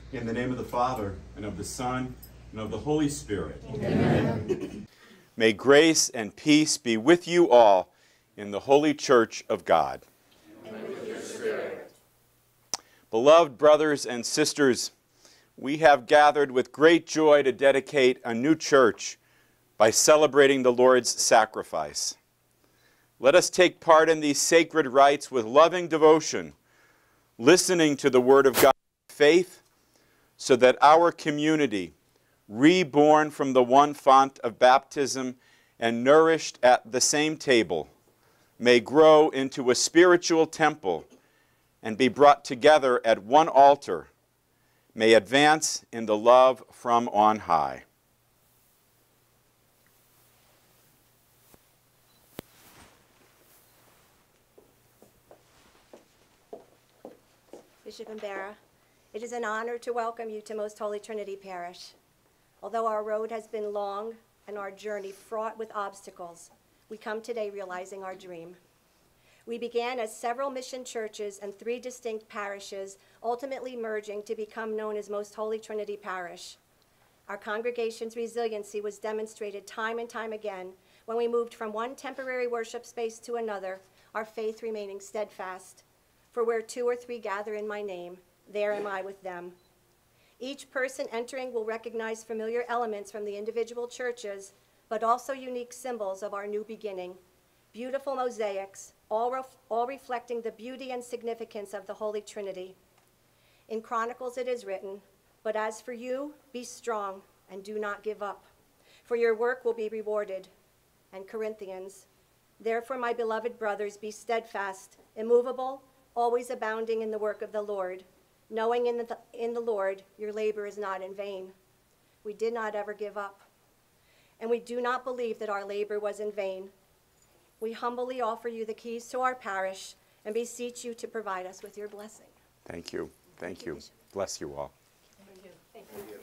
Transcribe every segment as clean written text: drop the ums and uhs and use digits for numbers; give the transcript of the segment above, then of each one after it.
In the name of the Father, and of the Son, and of the Holy Spirit. Amen. May grace and peace be with you all in the Holy Church of God. And with your spirit. Beloved brothers and sisters, we have gathered with great joy to dedicate a new church by celebrating the Lord's sacrifice. Let us take part in these sacred rites with loving devotion, listening to the Word of God with faith, so that our community, reborn from the one font of baptism and nourished at the same table, may grow into a spiritual temple and be brought together at one altar, may advance in the love from on high. Bishop Mbera, it is an honor to welcome you to Most Holy Trinity Parish. Although our road has been long and our journey fraught with obstacles, we come today realizing our dream. We began as several mission churches and 3 distinct parishes, ultimately merging to become known as Most Holy Trinity Parish. Our congregation's resiliency was demonstrated time and time again when we moved from one temporary worship space to another, our faith remaining steadfast. For where 2 or 3 gather in my name, there am I with them. Each person entering will recognize familiar elements from the individual churches, but also unique symbols of our new beginning. Beautiful mosaics, all reflecting the beauty and significance of the Holy Trinity. In Chronicles it is written, "But as for you, be strong and do not give up, for your work will be rewarded." And Corinthians, "Therefore, my beloved brothers, be steadfast, immovable, always abounding in the work of the Lord, knowing in the Lord your labor is not in vain." We did not ever give up, and we do not believe that our labor was in vain. We humbly offer you the keys to our parish and beseech you to provide us with your blessing. Thank you. Thank you. Bless you all. Thank you. Thank you.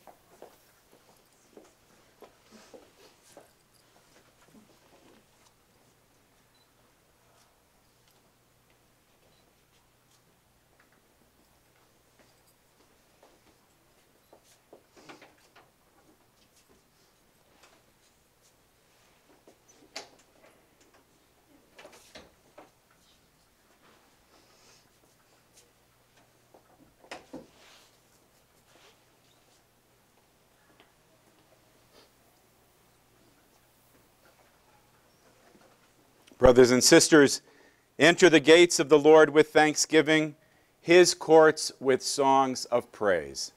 Brothers and sisters, enter the gates of the Lord with thanksgiving, his courts with songs of praise.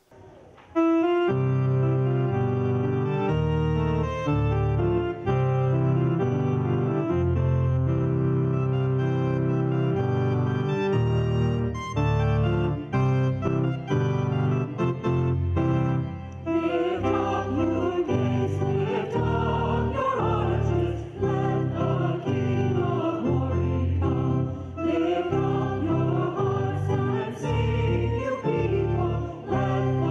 Lift up your hearts and sing, you people, let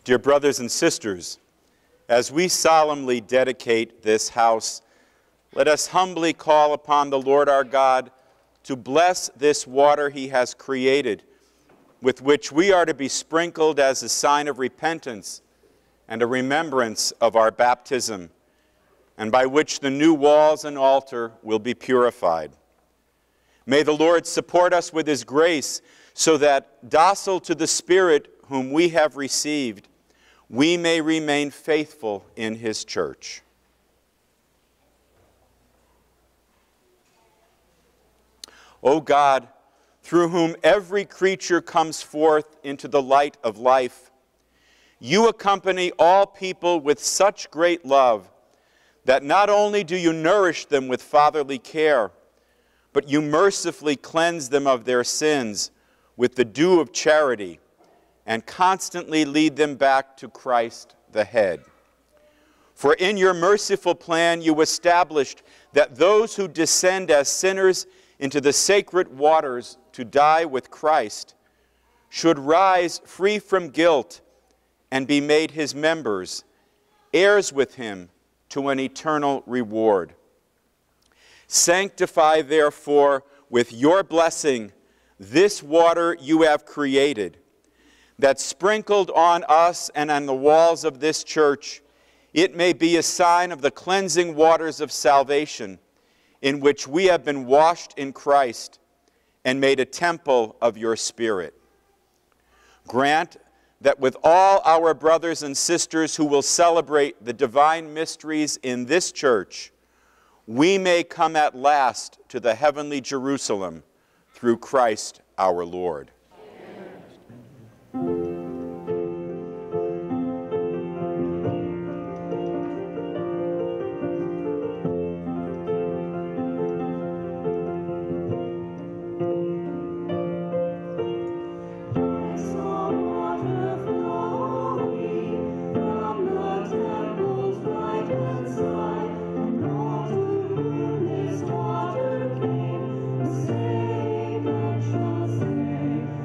Dear brothers and sisters, as we solemnly dedicate this house, let us humbly call upon the Lord our God to bless this water he has created, with which we are to be sprinkled as a sign of repentance and a remembrance of our baptism, and by which the new walls and altar will be purified. May the Lord support us with his grace, so that, docile to the Spirit whom we have received, we may remain faithful in his church. O God, through whom every creature comes forth into the light of life, you accompany all people with such great love that not only do you nourish them with fatherly care, but you mercifully cleanse them of their sins with the dew of charity, and constantly lead them back to Christ the head. For in your merciful plan you established that those who descend as sinners into the sacred waters to die with Christ should rise free from guilt and be made his members, heirs with him to an eternal reward. Sanctify, therefore, with your blessing this water you have created, that sprinkled on us and on the walls of this church, it may be a sign of the cleansing waters of salvation, in which we have been washed in Christ and made a temple of your Spirit. Grant that with all our brothers and sisters who will celebrate the divine mysteries in this church, we may come at last to the heavenly Jerusalem through Christ our Lord. Say,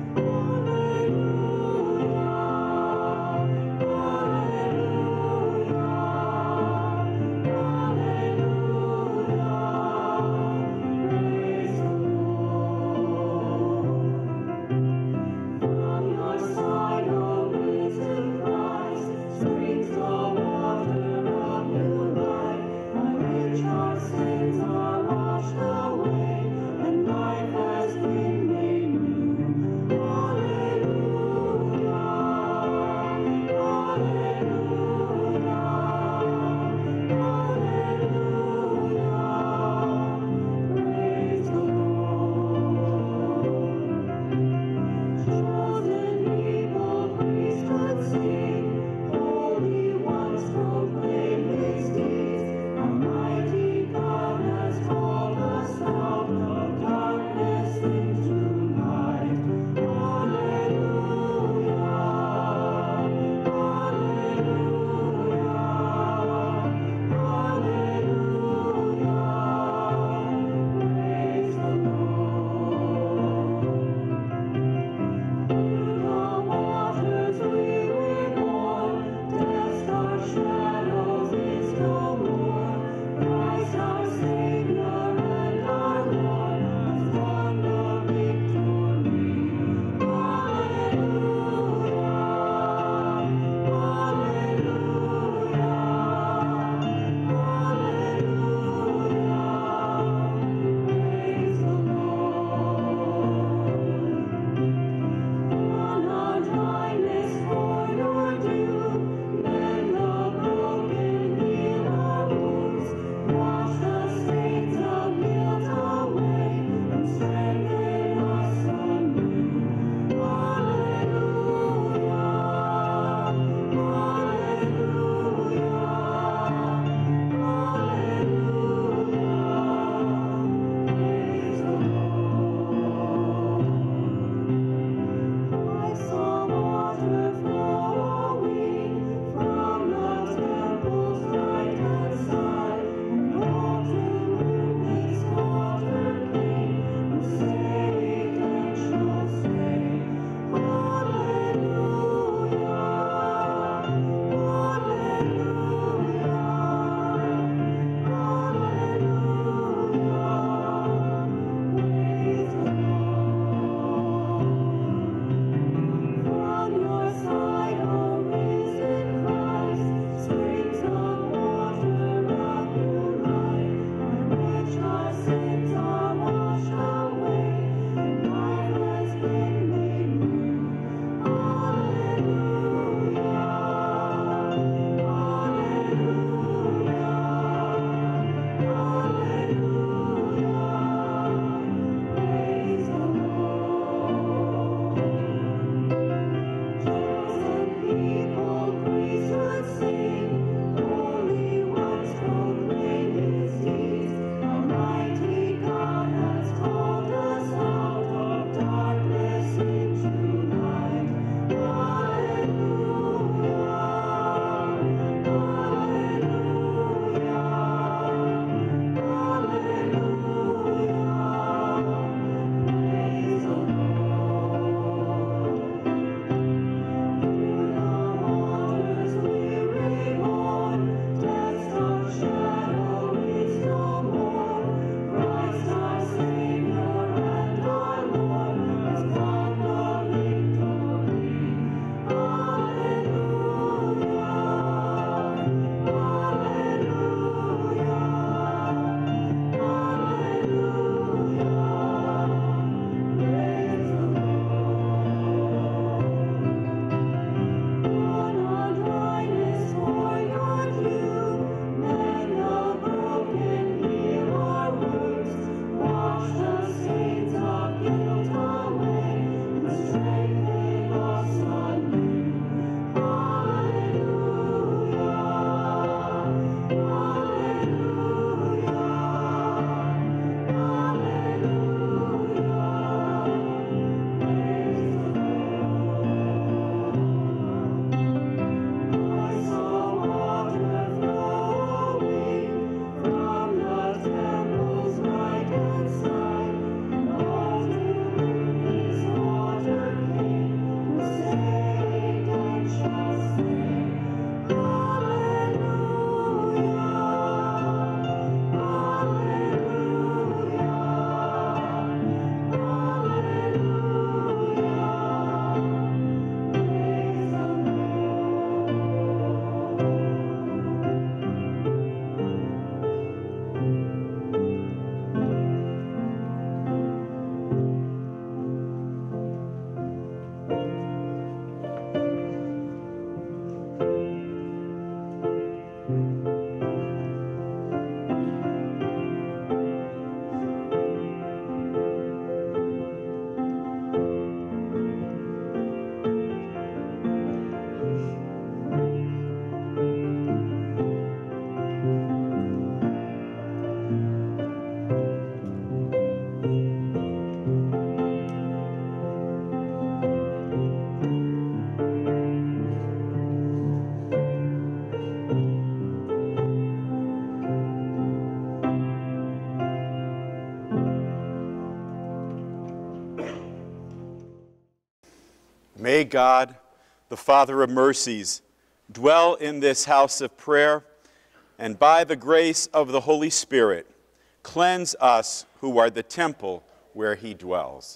May God, the Father of mercies, dwell in this house of prayer, and by the grace of the Holy Spirit, cleanse us who are the temple where he dwells.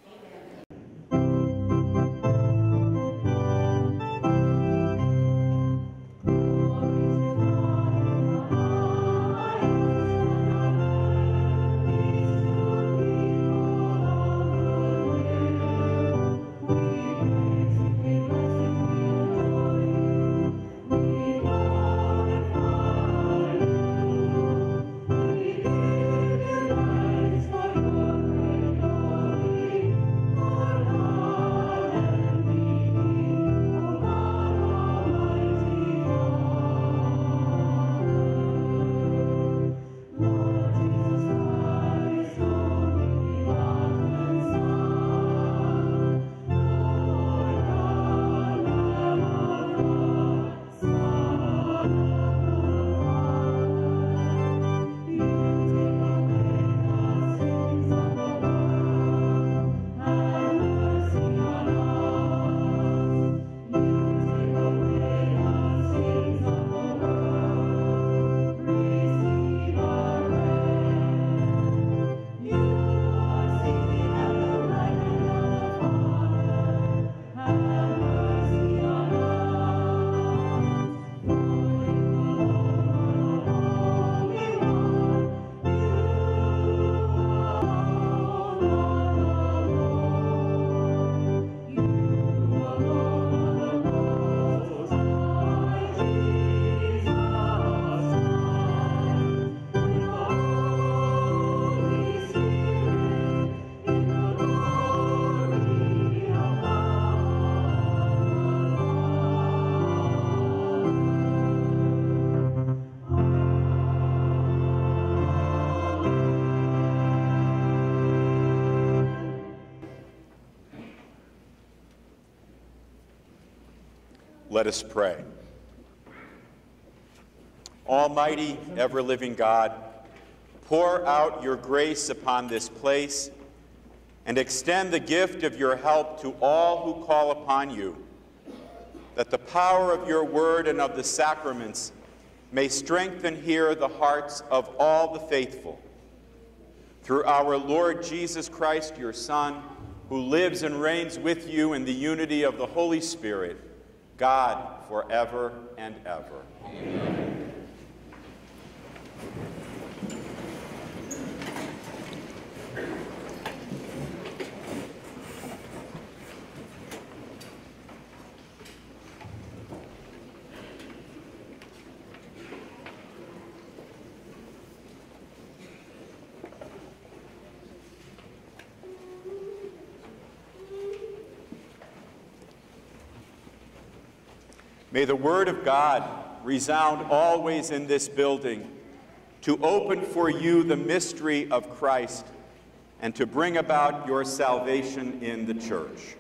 Let us pray. Almighty, ever-living God, pour out your grace upon this place and extend the gift of your help to all who call upon you, that the power of your word and of the sacraments may strengthen here the hearts of all the faithful. Through our Lord Jesus Christ, your Son, who lives and reigns with you in the unity of the Holy Spirit, God, forever and ever. Amen. May the word of God resound always in this building to open for you the mystery of Christ and to bring about your salvation in the church.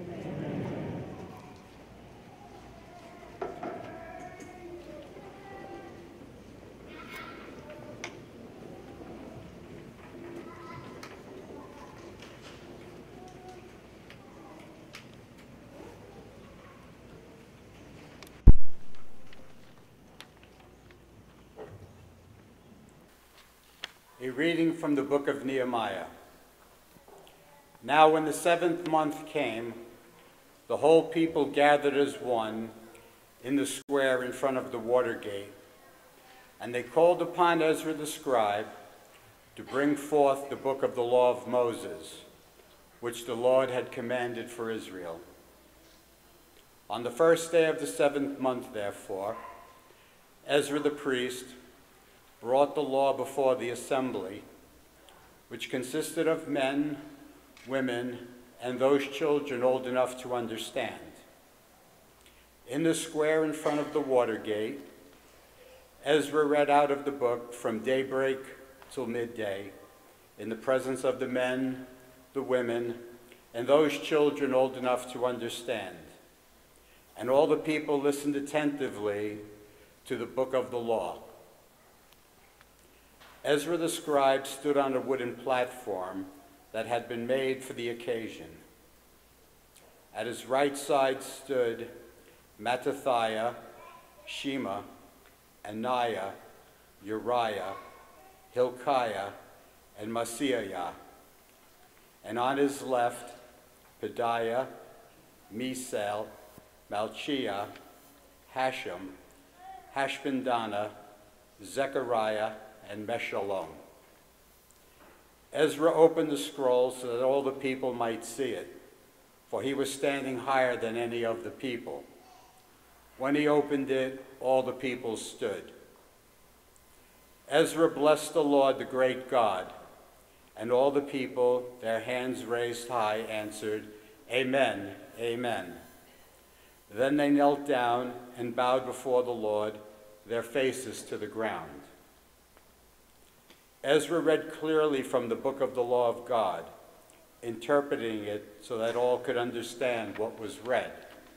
A reading from the book of Nehemiah. Now when the 7th month came, the whole people gathered as one in the square in front of the water gate, and they called upon Ezra the scribe to bring forth the book of the law of Moses, which the Lord had commanded for Israel. On the first day of the 7th month, therefore, Ezra the priest brought the law before the assembly, which consisted of men, women, and those children old enough to understand. In the square in front of the water gate, Ezra read out of the book from daybreak till midday, in the presence of the men, the women, and those children old enough to understand. And all the people listened attentively to the book of the law. Ezra the scribe stood on a wooden platform that had been made for the occasion. At his right side stood Mattathiah, Shema, Ananiah, Uriah, Hilkiah, and Maaseiah. And on his left, Pedaiah, Mishael, Malchiah, Hashem, Hashbandana, Zechariah, and Meshullam. Ezra opened the scroll so that all the people might see it, for he was standing higher than any of the people. When he opened it, all the people stood. Ezra blessed the Lord, the great God, and all the people, their hands raised high, answered, Amen, amen. Then they knelt down and bowed before the Lord, their faces to the ground. Ezra read clearly from the book of the law of God, interpreting it so that all could understand what was read.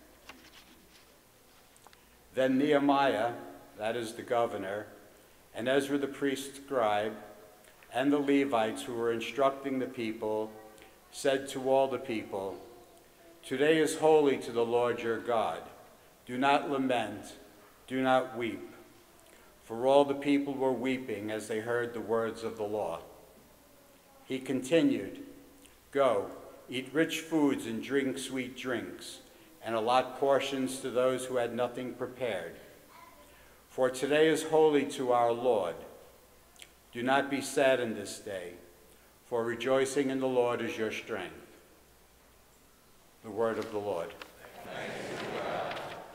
Then Nehemiah, that is the governor, and Ezra the priest scribe, and the Levites who were instructing the people, said to all the people, Today is holy to the Lord your God. Do not lament, do not weep. For all the people were weeping as they heard the words of the law. He continued, Go, eat rich foods and drink sweet drinks, and allot portions to those who had nothing prepared. For today is holy to our Lord. Do not be sad in this day, for rejoicing in the Lord is your strength. The word of the Lord. Thanks be to God.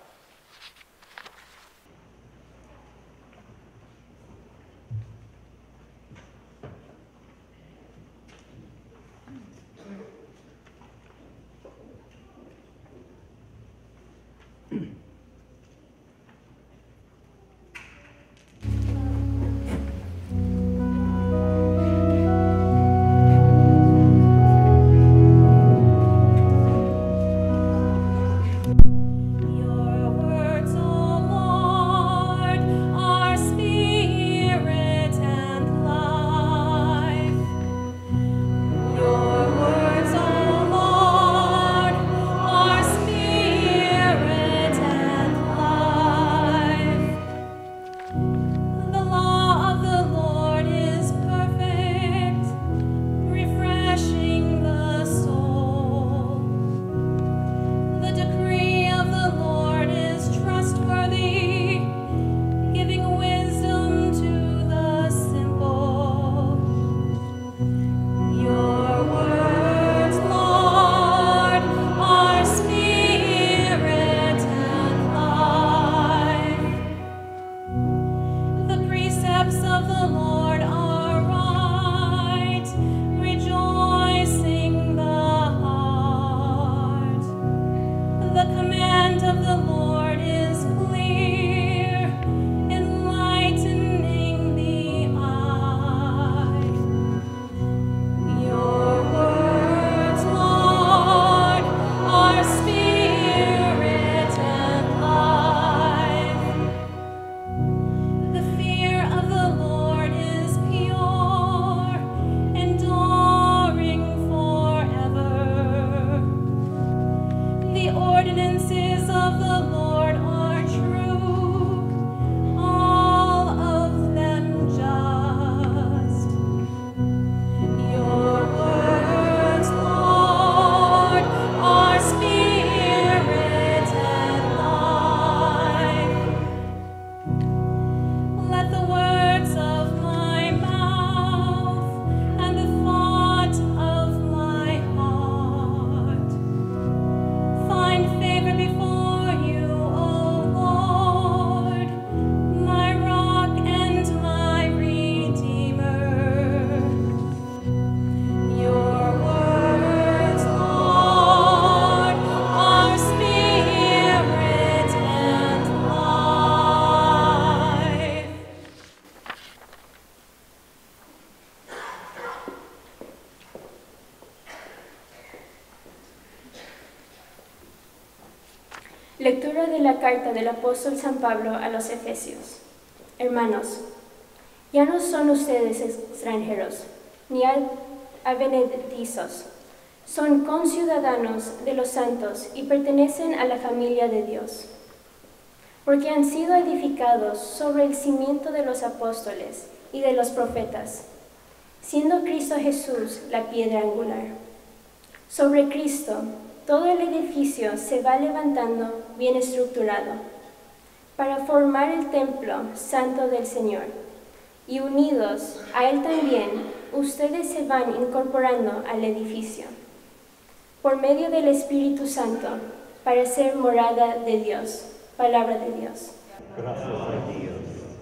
Lectura de la carta del apóstol San Pablo a los Efesios. Hermanos, ya no son ustedes extranjeros, ni advenedizos, Son conciudadanos de los santos y pertenecen a la familia de Dios, porque han sido edificados sobre el cimiento de los apóstoles y de los profetas, siendo Cristo Jesús la piedra angular. Sobre Cristo, todo el edificio se va levantando bien estructurado, para formar el templo santo del Señor, y unidos a Él también, ustedes se van incorporando al edificio, por medio del Espíritu Santo, para ser morada de Dios. Palabra de Dios. Gracias a Dios.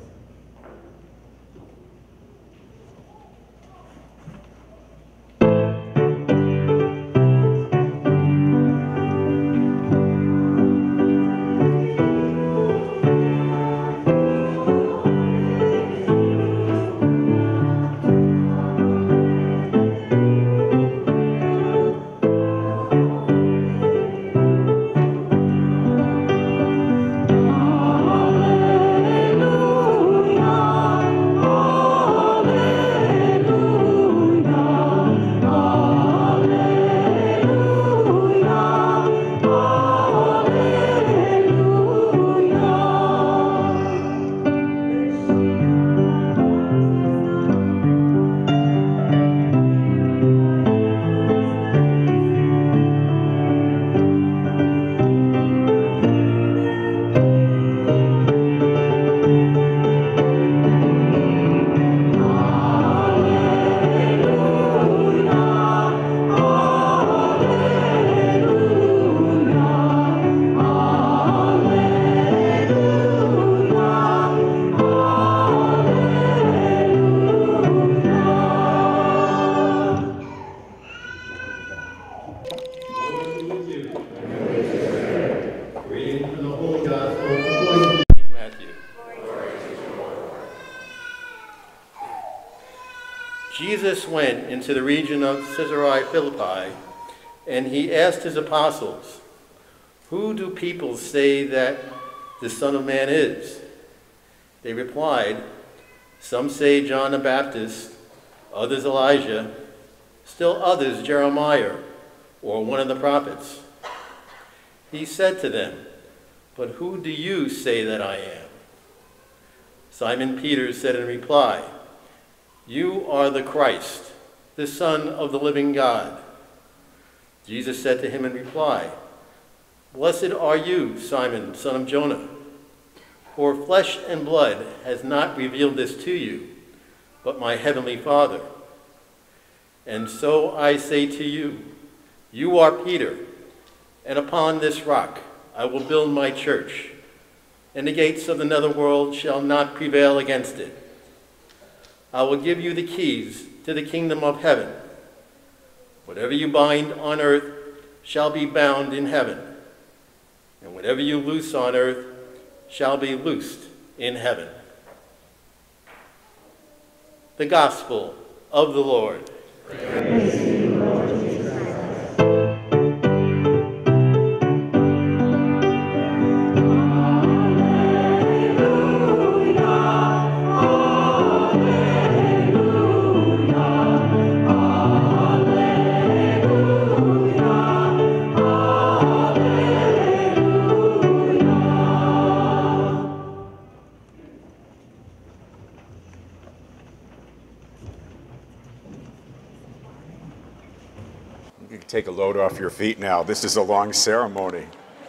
Jesus went into the region of Caesarea Philippi, and he asked his apostles, "Who do people say that the Son of Man is?" They replied, "Some say John the Baptist, others Elijah, still others Jeremiah, or one of the prophets." He said to them, "But who do you say that I am?" Simon Peter said in reply, "You are the Christ, the Son of the living God." Jesus said to him in reply, "Blessed are you, Simon, son of Jonah, for flesh and blood has not revealed this to you, but my heavenly Father. And so I say to you, you are Peter, and upon this rock I will build my church, and the gates of the netherworld shall not prevail against it. I will give you the keys to the kingdom of heaven. Whatever you bind on earth shall be bound in heaven, and whatever you loose on earth shall be loosed in heaven." The Gospel of the Lord. Praise to you, Lord Jesus Christ. You can take a load off your feet now. This is a long ceremony.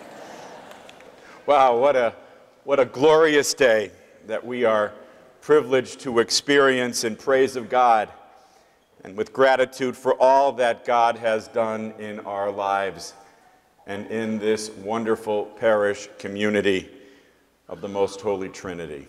Wow, what a glorious day that we are privileged to experience in praise of God and with gratitude for all that God has done in our lives and in this wonderful parish community of the Most Holy Trinity.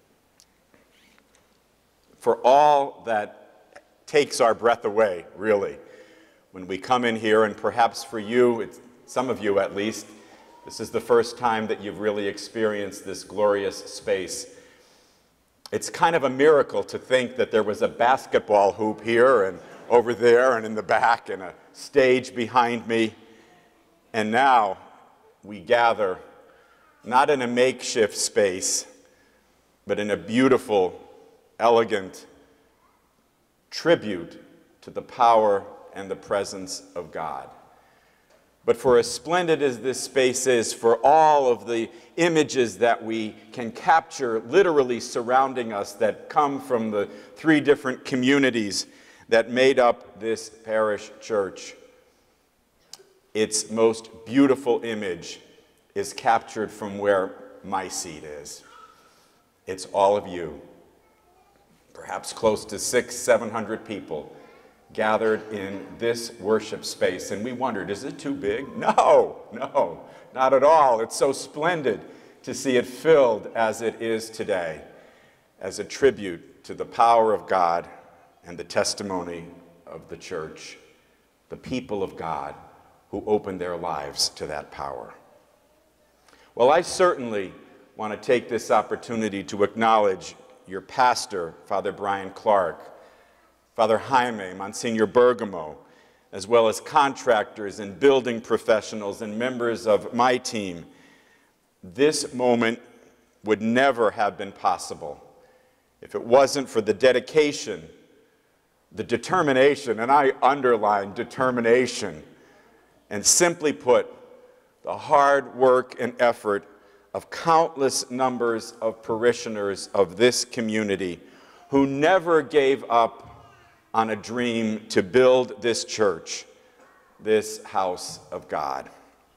For all that takes our breath away, really, when we come in here, and perhaps for you, some of you at least, this is the first time that you've really experienced this glorious space. It's kind of a miracle to think that there was a basketball hoop here and over there and in the back and a stage behind me. And now we gather not in a makeshift space, but in a beautiful, elegant tribute to the power and the presence of God. But for as splendid as this space is, for all of the images that we can capture literally surrounding us that come from the 3 different communities that made up this parish church, its most beautiful image is captured from where my seat is. It's all of you, perhaps close to 600-700 people gathered in this worship space. And we wondered, is it too big? No, not at all. It's so splendid to see it filled as it is today, as a tribute to the power of God and the testimony of the church, the people of God who opened their lives to that power. Well, I certainly want to take this opportunity to acknowledge your pastor, Father Brian Clark, Father Jaime, Monsignor Bergamo, as well as contractors and building professionals and members of my team. This moment would never have been possible if it wasn't for the dedication, the determination, and I underline determination, and simply put, the hard work and effort of countless numbers of parishioners of this community who never gave up on a dream to build this church, this house of God.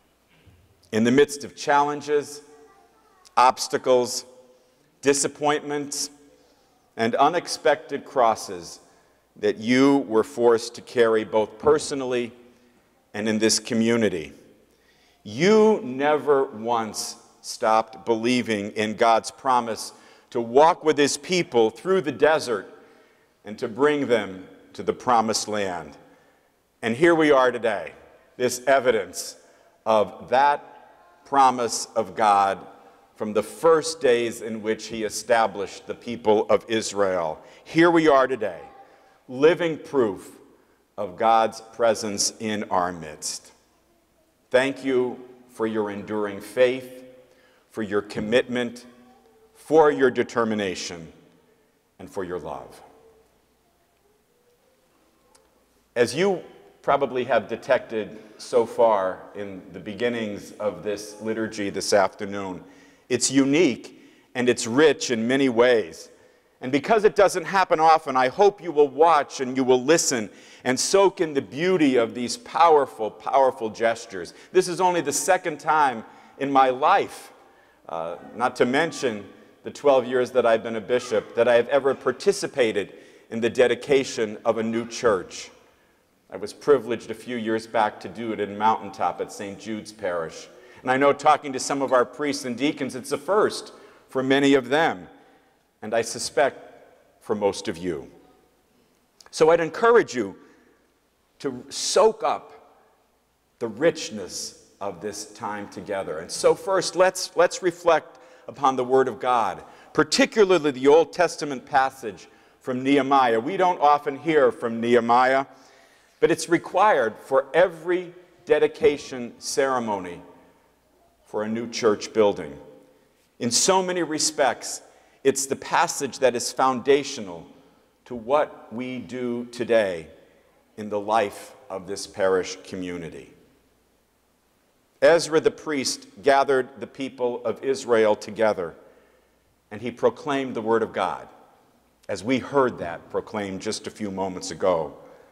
In the midst of challenges, obstacles, disappointments, and unexpected crosses that you were forced to carry both personally and in this community, you never once stopped believing in God's promise to walk with his people through the desert and to bring them to the promised land. And here we are today, this evidence of that promise of God from the first days in which he established the people of Israel. Here we are today, living proof of God's presence in our midst. Thank you for your enduring faith, for your commitment, for your determination, and for your love. As you probably have detected so far in the beginnings of this liturgy this afternoon, it's unique and it's rich in many ways. And because it doesn't happen often, I hope you will watch and you will listen and soak in the beauty of these powerful, powerful gestures. This is only the 2nd time in my life, not to mention the 12 years that I've been a bishop, that I have ever participated in the dedication of a new church. I was privileged a few years back to do it in Mountaintop at St. Jude's Parish. And I know, talking to some of our priests and deacons, it's a first for many of them, and I suspect for most of you. So I'd encourage you to soak up the richness of this time together. And so first, let's reflect upon the Word of God, particularly the Old Testament passage from Nehemiah. We don't often hear from Nehemiah, but it's required for every dedication ceremony for a new church building. In so many respects, it's the passage that is foundational to what we do today in the life of this parish community. Ezra the priest gathered the people of Israel together, and he proclaimed the word of God, as we heard that proclaimed just a few moments ago.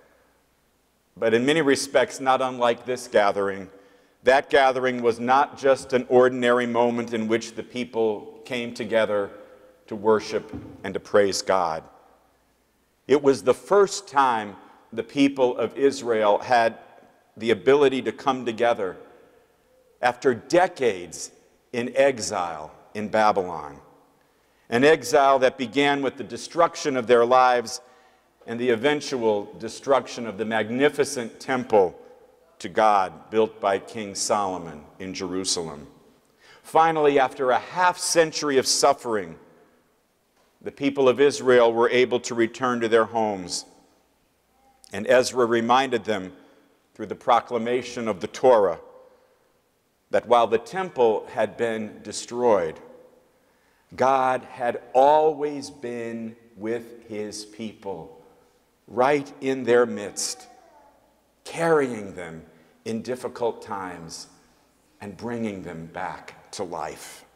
But in many respects, not unlike this gathering, that gathering was not just an ordinary moment in which the people came together to worship and to praise God. It was the first time the people of Israel had the ability to come together after decades in exile in Babylon. An exile that began with the destruction of their lives and the eventual destruction of the magnificent temple to God built by King Solomon in Jerusalem. Finally, after a half-century of suffering, the people of Israel were able to return to their homes. And Ezra reminded them through the proclamation of the Torah that while the temple had been destroyed, God had always been with his people, right in their midst, carrying them in difficult times, and bringing them back to life.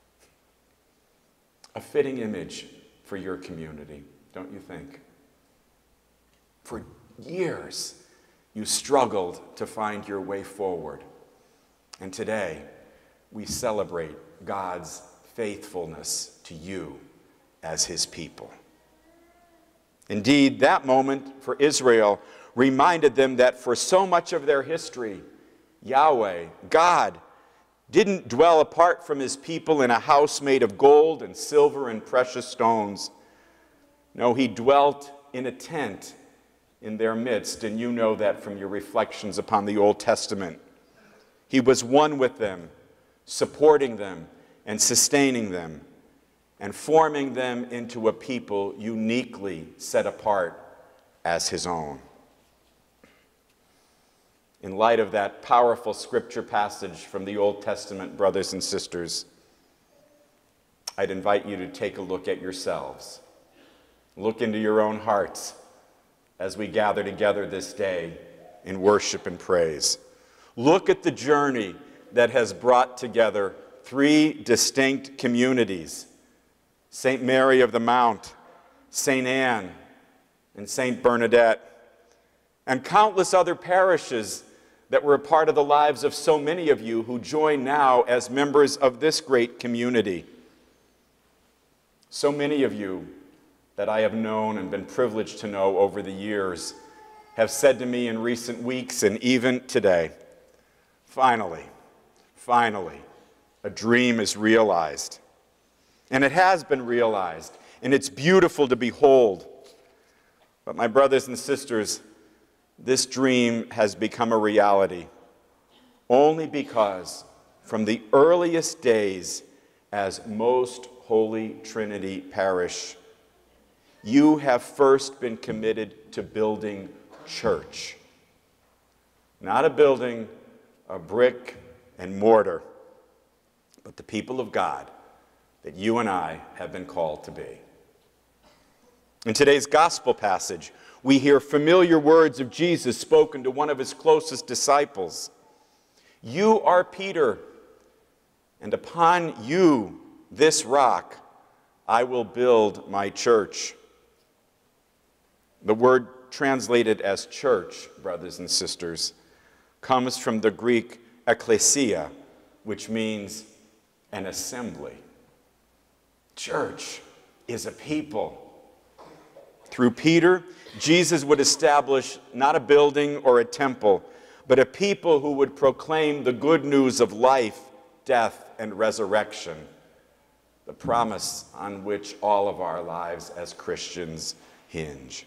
A fitting image for your community, don't you think? For years, you struggled to find your way forward. And today, we celebrate God's faithfulness to you as his people. Indeed, that moment for Israel reminded them that for so much of their history, Yahweh, God, didn't dwell apart from his people in a house made of gold and silver and precious stones. No, he dwelt in a tent in their midst, and you know that from your reflections upon the Old Testament. He was one with them, supporting them and sustaining them, and forming them into a people uniquely set apart as his own. In light of that powerful scripture passage from the Old Testament, brothers and sisters, I'd invite you to take a look at yourselves. Look into your own hearts as we gather together this day in worship and praise. Look at the journey that has brought together three distinct communities: St. Mary of the Mount, St. Anne, and St. Bernadette, and countless other parishes that were a part of the lives of so many of you who join now as members of this great community. So many of you that I have known and been privileged to know over the years have said to me in recent weeks and even today, finally, a dream is realized. And it has been realized, and it's beautiful to behold. But my brothers and sisters, this dream has become a reality only because from the earliest days as Most Holy Trinity Parish, you have first been committed to building church. Not a building of brick and mortar, but the people of God that you and I have been called to be. In today's gospel passage, we hear familiar words of Jesus spoken to one of his closest disciples. You are Peter, and upon you, this rock, I will build my church. The word translated as church, brothers and sisters, comes from the Greek ekklesia, which means an assembly. Church is a people. Through Peter, Jesus would establish not a building or a temple, but a people who would proclaim the good news of life, death, and resurrection, the promise on which all of our lives as Christians hinge.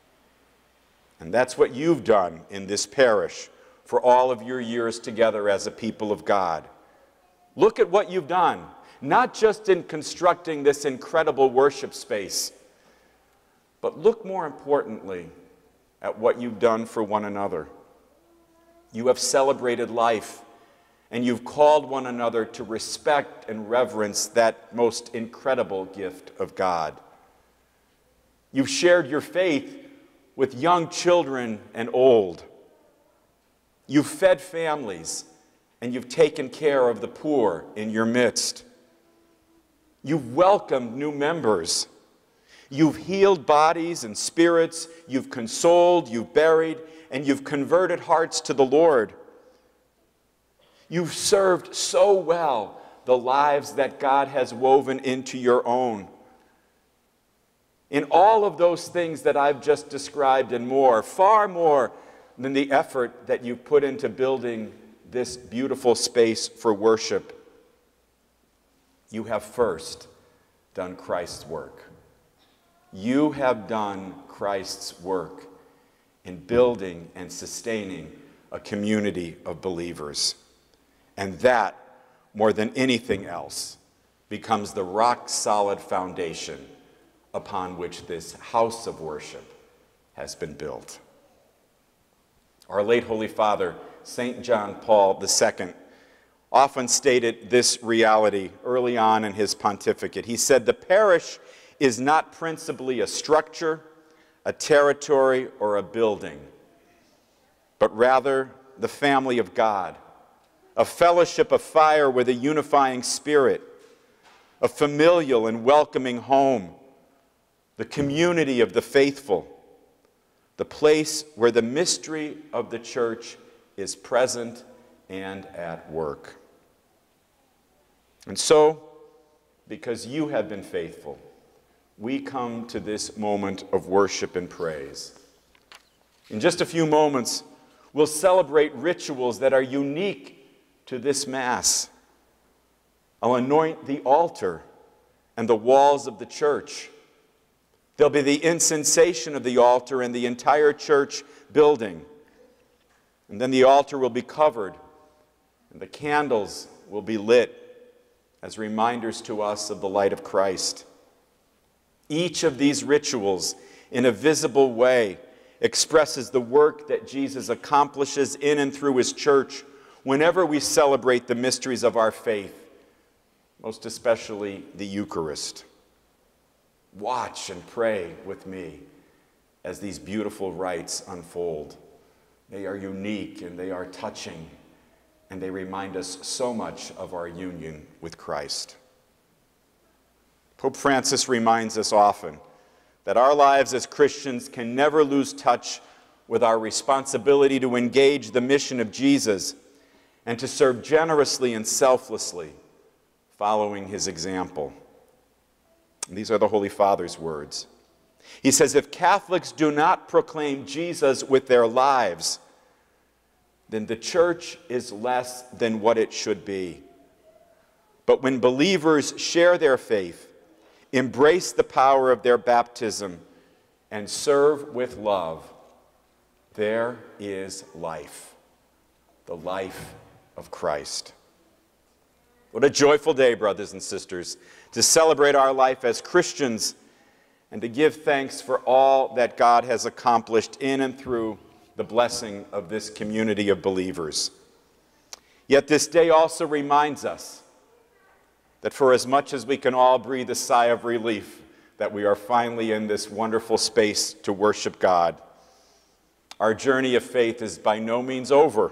And that's what you've done in this parish for all of your years together as a people of God. Look at what you've done, not just in constructing this incredible worship space, but look more importantly at what you've done for one another. You have celebrated life, and you've called one another to respect and reverence that most incredible gift of God. You've shared your faith with young children and old. You've fed families, and you've taken care of the poor in your midst. You've welcomed new members. You've healed bodies and spirits. You've consoled, you've buried, and you've converted hearts to the Lord. You've served so well the lives that God has woven into your own. In all of those things that I've just described and more, far more than the effort that you've put into building this beautiful space for worship, you have first done Christ's work. You have done Christ's work in building and sustaining a community of believers. And that, more than anything else, becomes the rock-solid foundation upon which this house of worship has been built. Our late Holy Father, St. John Paul II, often stated this reality early on in his pontificate. He said, "The parish is not principally a structure, a territory, or a building. but rather the family of God, a fellowship of fire with a unifying spirit, a familial and welcoming home, the community of the faithful, the place where the mystery of the church is present and at work. And so, because you have been faithful, we come to this moment of worship and praise. In just a few moments, we'll celebrate rituals that are unique to this Mass. I'll anoint the altar and the walls of the church. There'll be the incensation of the altar and the entire church building. And then the altar will be covered, and the candles will be lit as reminders to us of the light of Christ. Each of these rituals, in a visible way, expresses the work that Jesus accomplishes in and through his church whenever we celebrate the mysteries of our faith, most especially the Eucharist. Watch and pray with me as these beautiful rites unfold. They are unique and they are touching, and they remind us so much of our union with Christ. Pope Francis reminds us often that our lives as Christians can never lose touch with our responsibility to engage the mission of Jesus and to serve generously and selflessly, following his example. And these are the Holy Father's words. He says, if Catholics do not proclaim Jesus with their lives, then the church is less than what it should be. But when believers share their faith, embrace the power of their baptism, and serve with love, there is life, the life of Christ. What a joyful day, brothers and sisters, to celebrate our life as Christians and to give thanks for all that God has accomplished in and through the blessing of this community of believers. Yet this day also reminds us that for as much as we can all breathe a sigh of relief that we are finally in this wonderful space to worship God, our journey of faith is by no means over.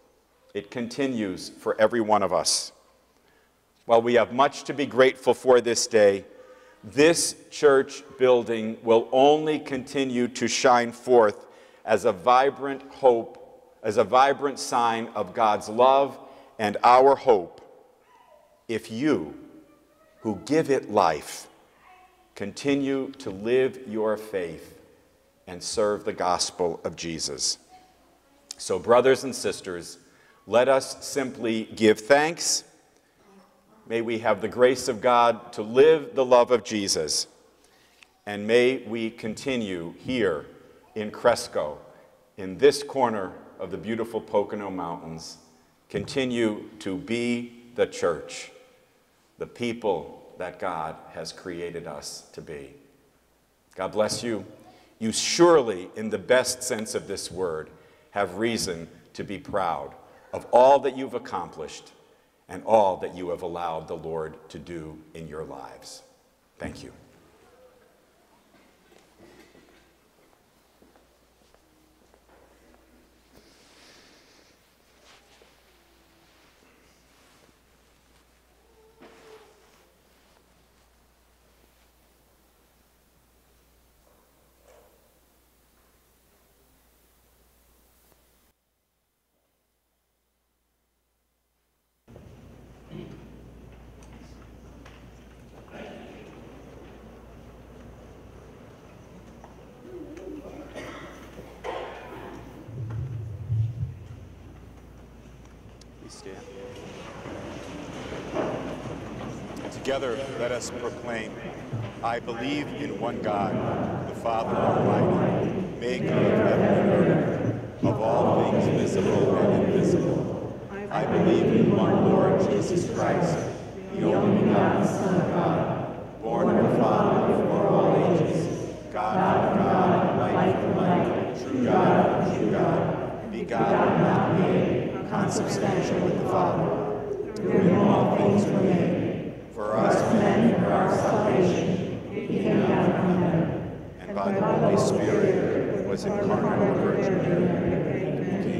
It continues for every one of us. While we have much to be grateful for this day, this church building will only continue to shine forth as a vibrant hope, as a vibrant sign of God's love and our hope, if you, who give it life, continue to live your faith and serve the gospel of Jesus. So, brothers and sisters, let us simply give thanks. May we have the grace of God to live the love of Jesus, and may we continue here in Cresco, in this corner of the beautiful Pocono Mountains, continue to be the church, the people that God has created us to be. God bless you. You surely, in the best sense of this word, have reason to be proud of all that you've accomplished and all that you have allowed the Lord to do in your lives. Thank you. Stand. Together, let us proclaim, I believe in one God, the Father Almighty, maker of heaven and earth, of all things visible and invisible. I believe in one Lord Jesus Christ, the only begotten Son of God, born of the Father before all ages, God from God, light from light, true God from true God, begotten, not made, consubstantial with the Father. Through him all things were made. For us men, for our salvation, he came down from heaven, and by the Holy Spirit was incarnate of the Virgin Mary, came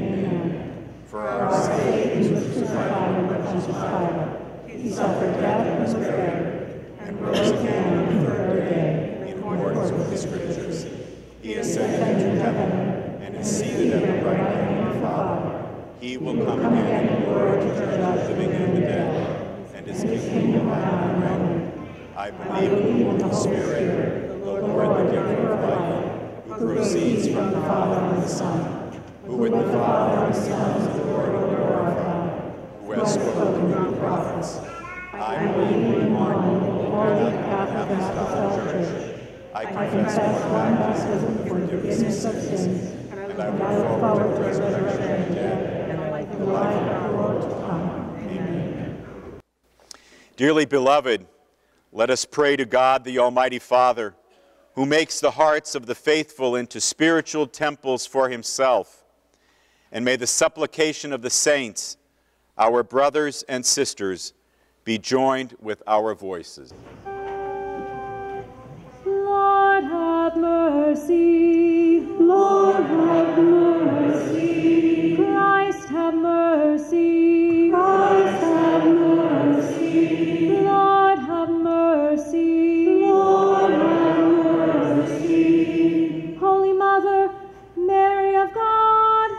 He suffered death and was buried, and rose again on the third day, in accordance with the Scriptures. He ascended into heaven, and is seated at the right hand of the Father. He will come again in glory to judge the living and the dead, and his kingdom will have no end. I believe in the Holy Spirit, the Lord, the giver of life, who proceeds from the Father and the Son, who with the Father and the Son is the Lord glorified, who has spoken through the prophets. I believe in one holy Catholic and Apostolic Church. I confess one baptism for the forgiveness of sins, and I look forward to the resurrection of the dead and the life of the world to come. Amen. Dearly beloved, let us pray to God, the Almighty Father, who makes the hearts of the faithful into spiritual temples for himself. And may the supplication of the saints, our brothers and sisters, be joined with our voices. Lord, have mercy. Lord, have mercy. Christ, have mercy. Christ, have mercy. Lord, have mercy. Lord, have mercy. Holy Mother, Mary of God,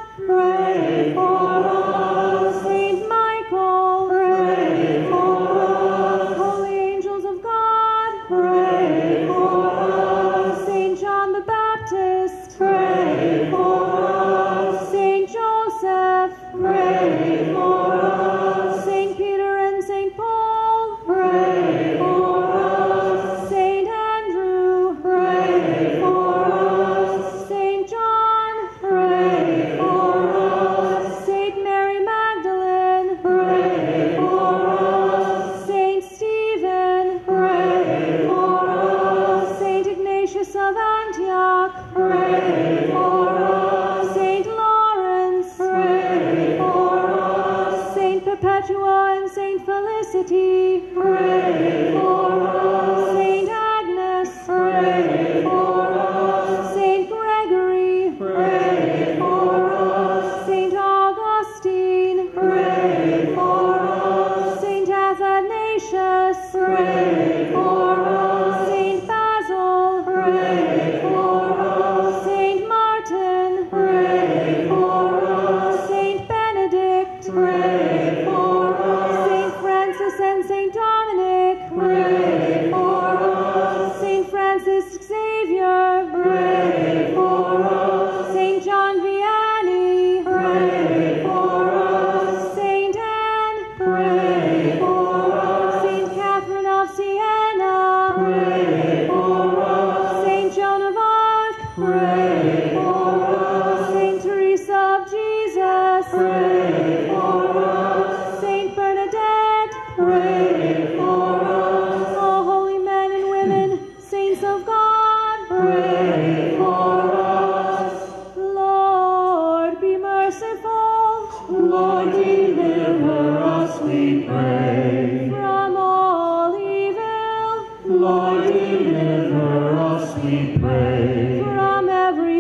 pray for us. Saint Michael, pray for us. Holy angels of God, pray for us. Saint John the Baptist, pray for us. Saint Joseph, pray for us. Saint Peter and Saint Paul, pray for us. Saint Andrew, pray for us. Saint John, pray for us. Saint Mary Magdalene, pray for us. Saint Stephen, pray for us. Saint Ignatius of Antioch, pray for us. Saint Lawrence, pray for us. Saint Perpetua and Saint Felicity, pray for us. Saint Agnes, pray for us. Saint Gregory, pray for us. Saint Augustine, pray for us. Saint Athanasius, pray for us. Saint Basil, pray for us. Saint Martin, pray for us. Saint Benedict, pray for us. Saint Francis and Saint Dominic, pray for us. Saint Francis Xavier, pray for us. Saint John Vianney, pray for us. Saint Anne, pray for us. Saint Catherine of Siena, pray for us. Saint Joan of Arc, pray for us. Saint Teresa of Jesus, pray for us. Saint Bernadette, pray for us. All holy men and women, saints of God, pray for us. Lord, be merciful. Lord, deliver us, we pray. From all evil. Lord, deliver us, we pray. From every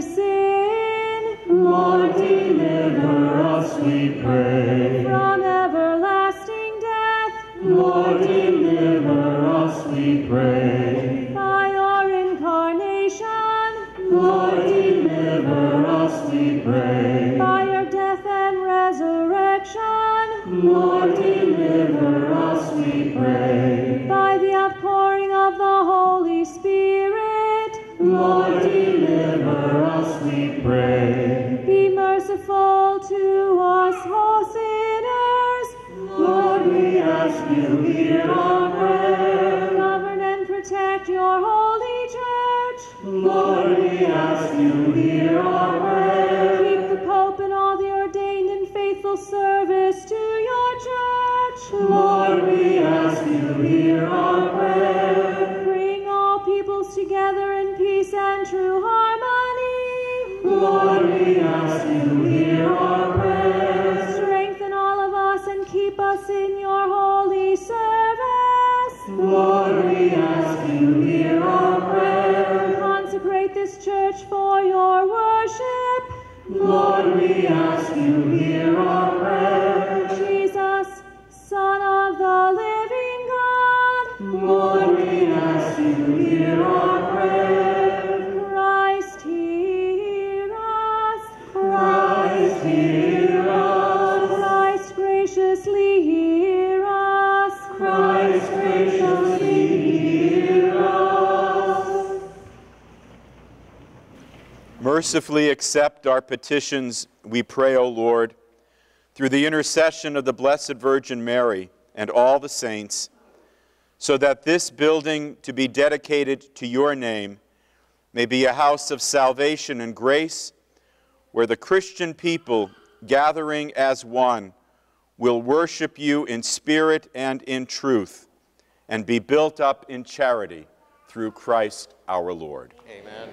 sin. Lord, deliver us, we pray. From everlasting death. Lord, deliver us, we pray. By your incarnation. Lord, deliver us, we pray. By your death and resurrection. Lord, deliver us, we pray. By the outpouring of the Holy Spirit. Lord, deliver us, we pray. Be merciful to us, all sinners. Lord, we ask you, hear our prayer. Govern and protect your holy church. Lord, we ask you, hear our prayer. Keep the Pope and all the ordained and faithful service to your church. Lord, we ask you, hear our prayer. Bring all peoples together in peace and true harmony. Lord, we ask you, hear our prayer. Strengthen all of us and keep us in your holy service. Lord, we ask you, hear our prayer. Consecrate this church for your worship. Mercifully accept our petitions, we pray, O Lord, through the intercession of the Blessed Virgin Mary and all the saints, so that this building to be dedicated to your name may be a house of salvation and grace, where the Christian people, gathering as one, will worship you in spirit and in truth, and be built up in charity through Christ our Lord. Amen.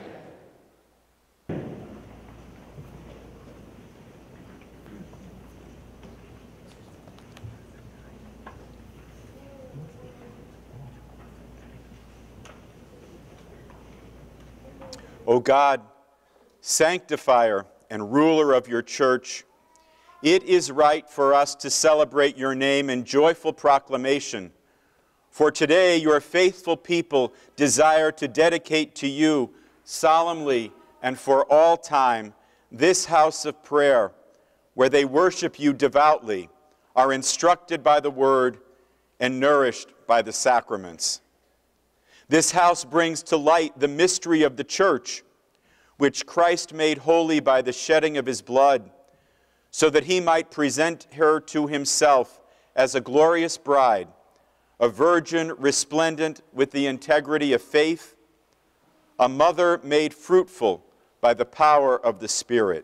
O God, sanctifier and ruler of your church, it is right for us to celebrate your name in joyful proclamation. For today your faithful people desire to dedicate to you solemnly and for all time this house of prayer, where they worship you devoutly, are instructed by the word, and nourished by the sacraments. This house brings to light the mystery of the church, which Christ made holy by the shedding of his blood, so that he might present her to himself as a glorious bride, a virgin resplendent with the integrity of faith, a mother made fruitful by the power of the Spirit.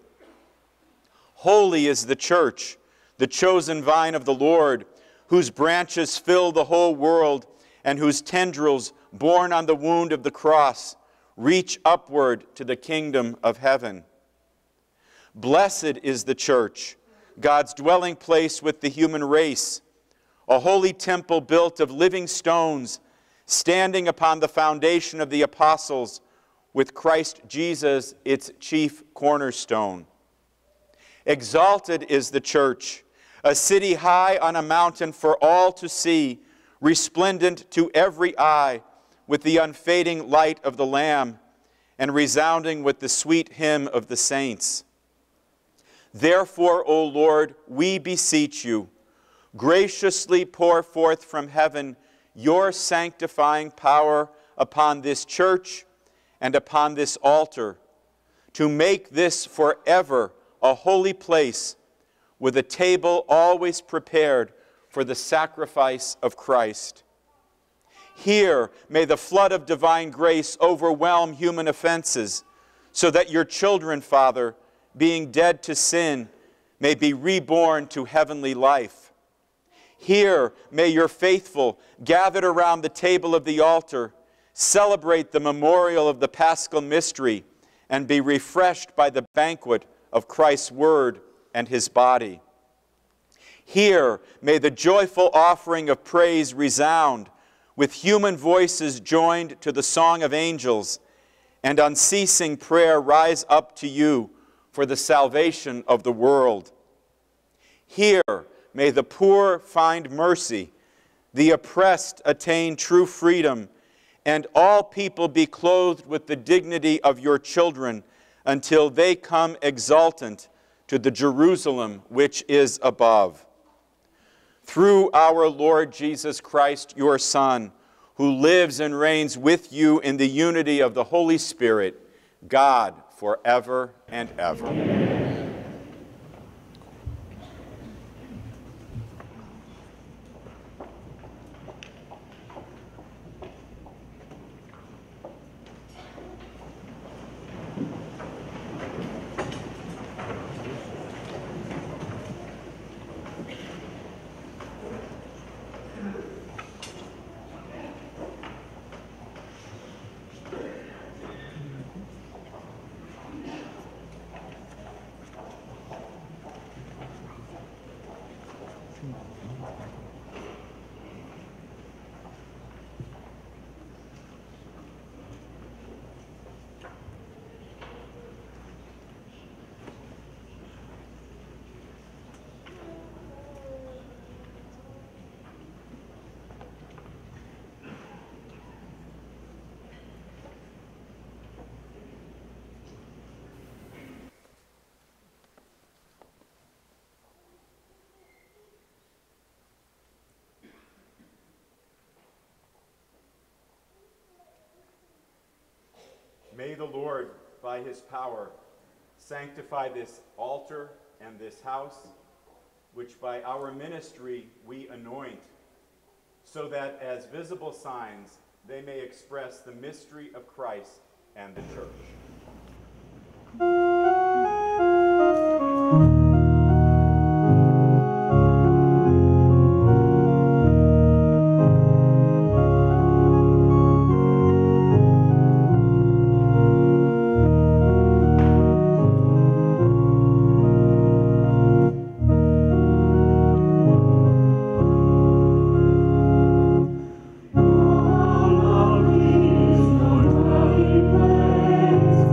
Holy is the church, the chosen vine of the Lord, whose branches fill the whole world, and whose tendrils, borne on the wound of the cross, reach upward to the kingdom of heaven. Blessed is the church, God's dwelling place with the human race, a holy temple built of living stones, standing upon the foundation of the apostles, with Christ Jesus its chief cornerstone. Exalted is the church, a city high on a mountain for all to see, resplendent to every eye with the unfading light of the Lamb, and resounding with the sweet hymn of the saints. Therefore, O Lord, we beseech you, graciously pour forth from heaven your sanctifying power upon this church and upon this altar, to make this forever a holy place, with a table always prepared for the sacrifice of Christ. Here may the flood of divine grace overwhelm human offenses, so that your children, Father, being dead to sin, may be reborn to heavenly life. Here may your faithful, gathered around the table of the altar, celebrate the memorial of the Paschal mystery and be refreshed by the banquet of Christ's word and his body. Here may the joyful offering of praise resound, with human voices joined to the song of angels, and unceasing prayer rise up to you for the salvation of the world. Here may the poor find mercy, the oppressed attain true freedom, and all people be clothed with the dignity of your children, until they come exultant to the Jerusalem which is above. Through our Lord Jesus Christ, your Son, who lives and reigns with you in the unity of the Holy Spirit, God, forever and ever. May the Lord, by his power, sanctify this altar and this house, which by our ministry we anoint, so that as visible signs they may express the mystery of Christ and the church. All of these, Lord, dwelling place.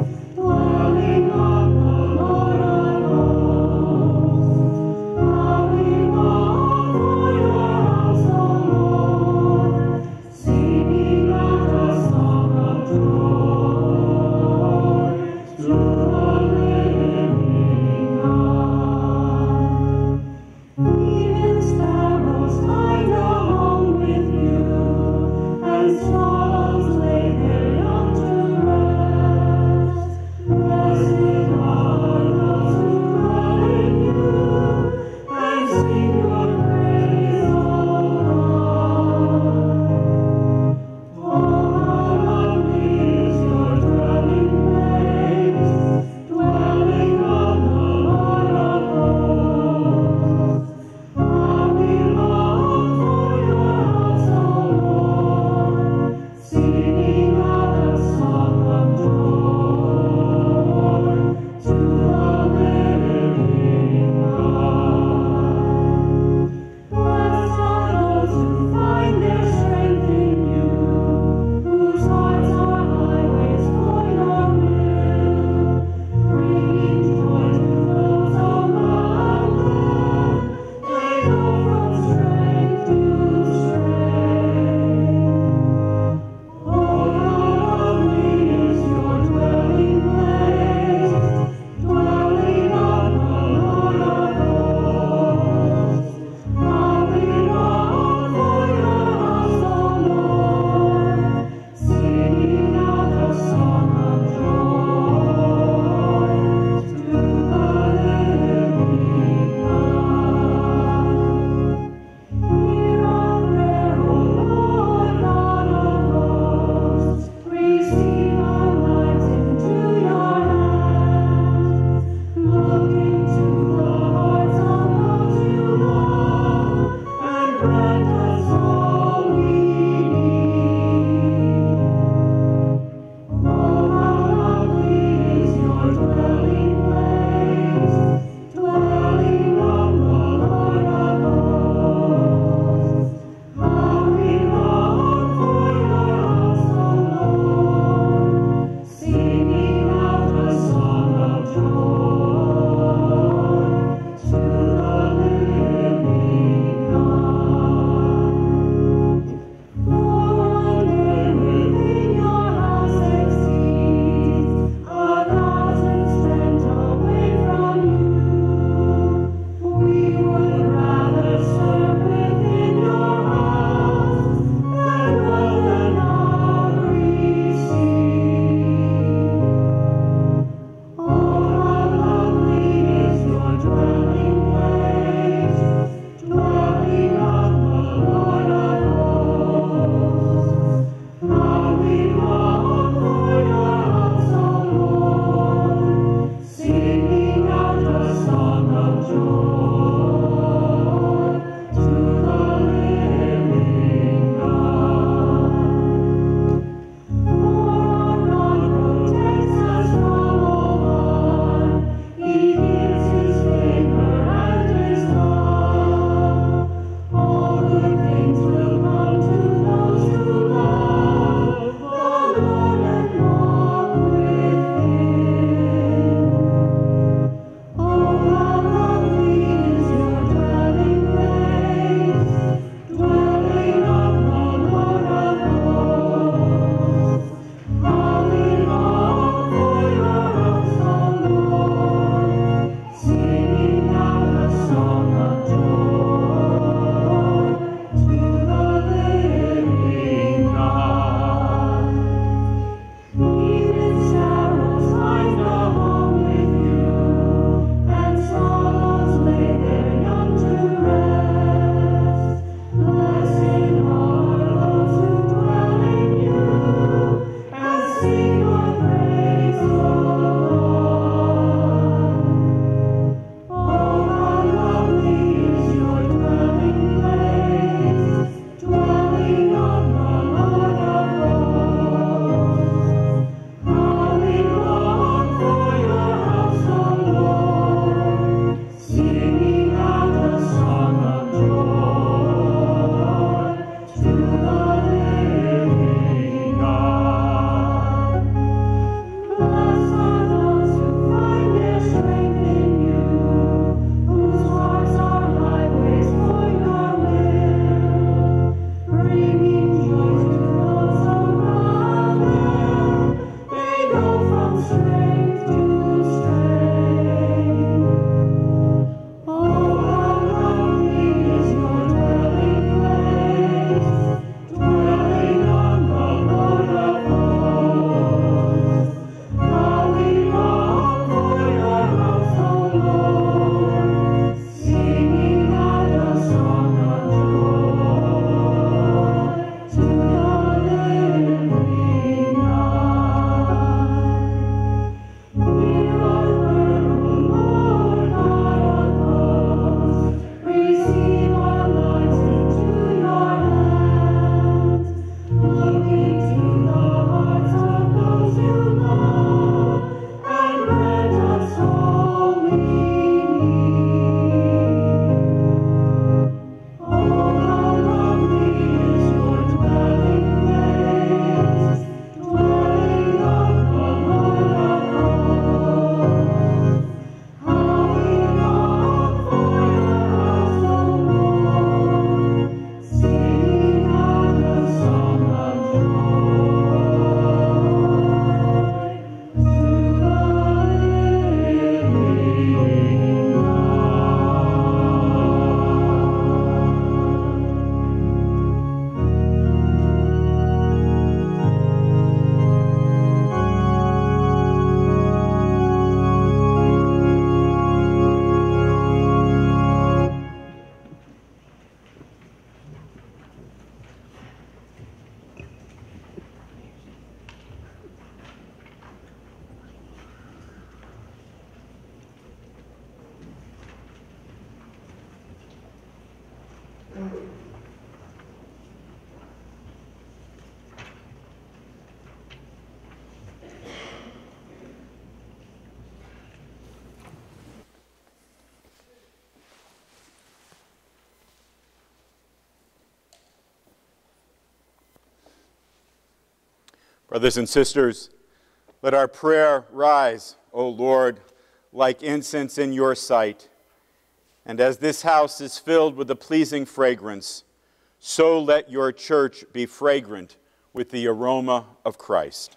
Brothers and sisters, let our prayer rise, O Lord, like incense in your sight. And as this house is filled with a pleasing fragrance, so let your church be fragrant with the aroma of Christ.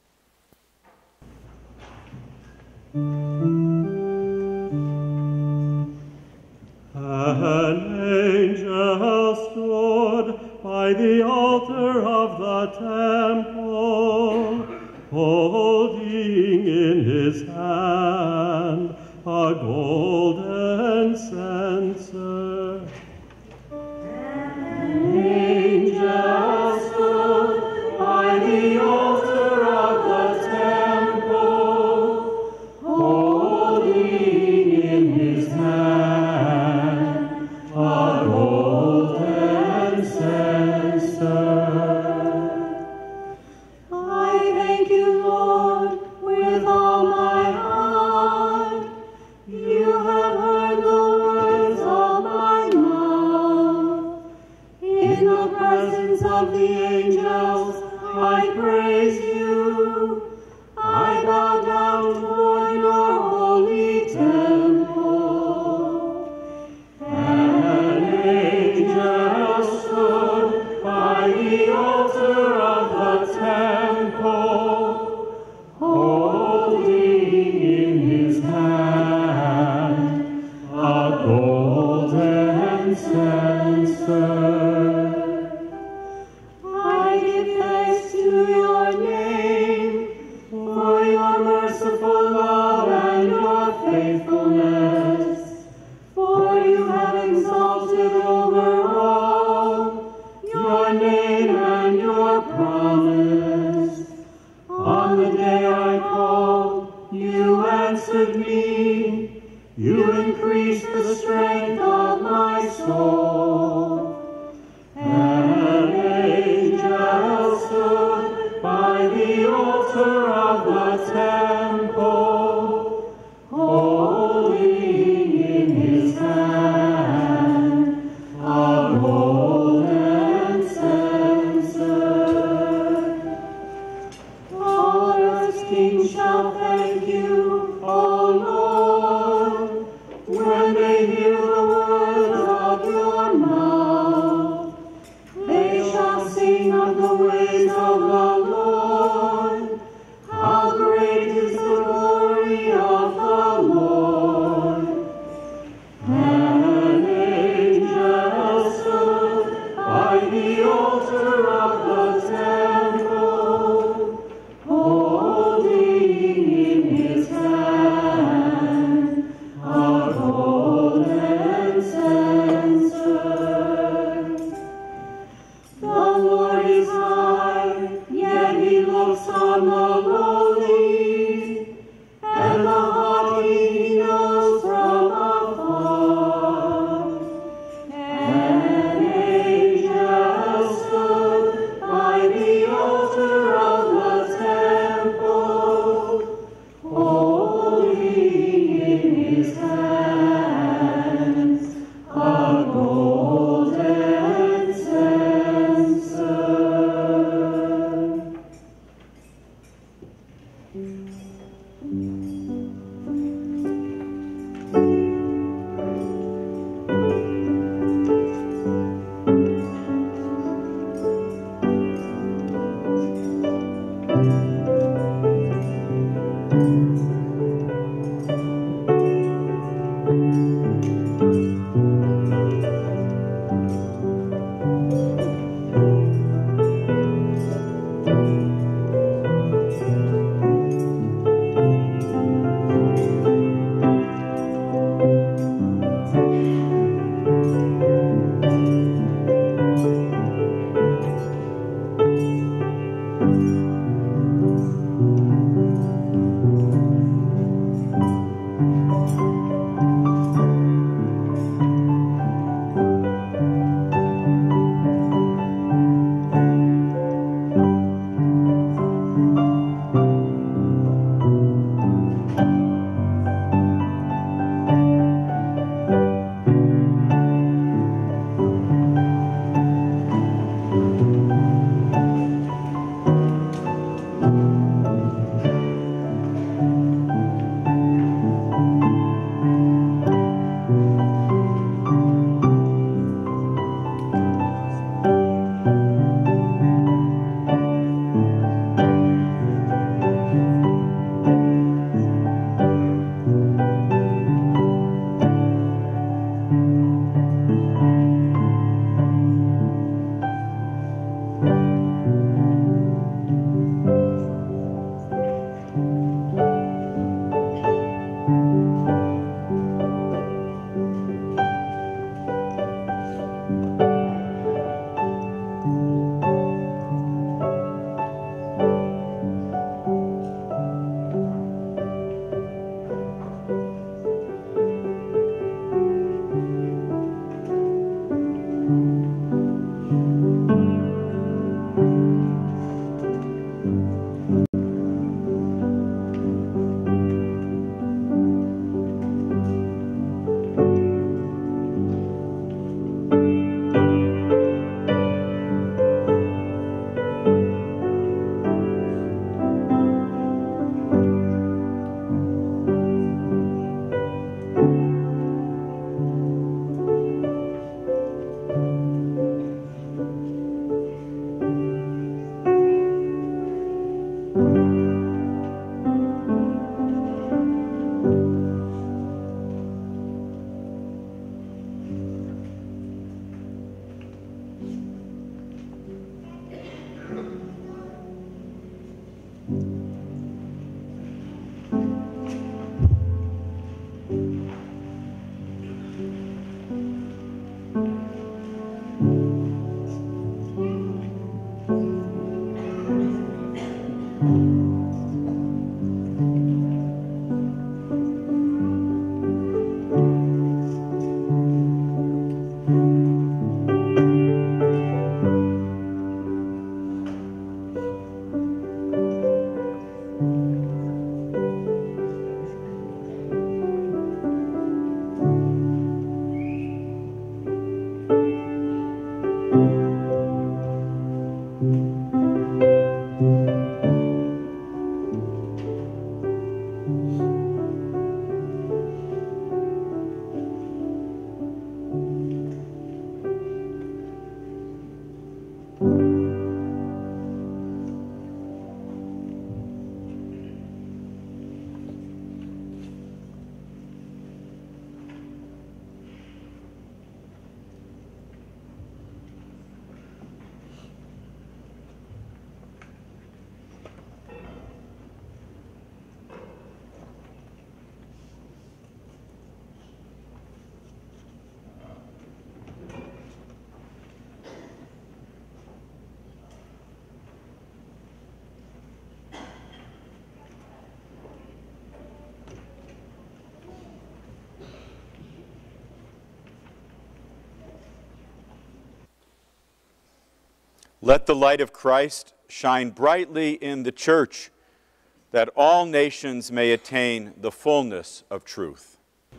An angel stood by the altar of the temple, holding in his hand a golden censer. An angel stood by the altar of the temple, holding in his hand a golden censer. I thank you, Lord, with all my heart. You have heard the words of my mouth. In the presence of the angels, I praise you. I bow down toward your holy temple. An angel stood by the altar of the temple, holding in his hand a golden censer. I give thanks to your name for your merciful love and your faithfulness, for you have exalted over all your name and your promise. On the day I called, you answered me. You increased the strength of my soul. An angel stood by the altar of the temple, holding in his hand a golden censer. All earth's kings shall thank you, O Lord, when they hear the words of your mouth. They shall sing of the ways of the Lord. How great is the glory of the Lord. An angel stood by the altar of the temple, holding in his hand a golden censer. The Lord is high, yes, Let the light of Christ shine brightly in the church, that all nations may attain the fullness of truth.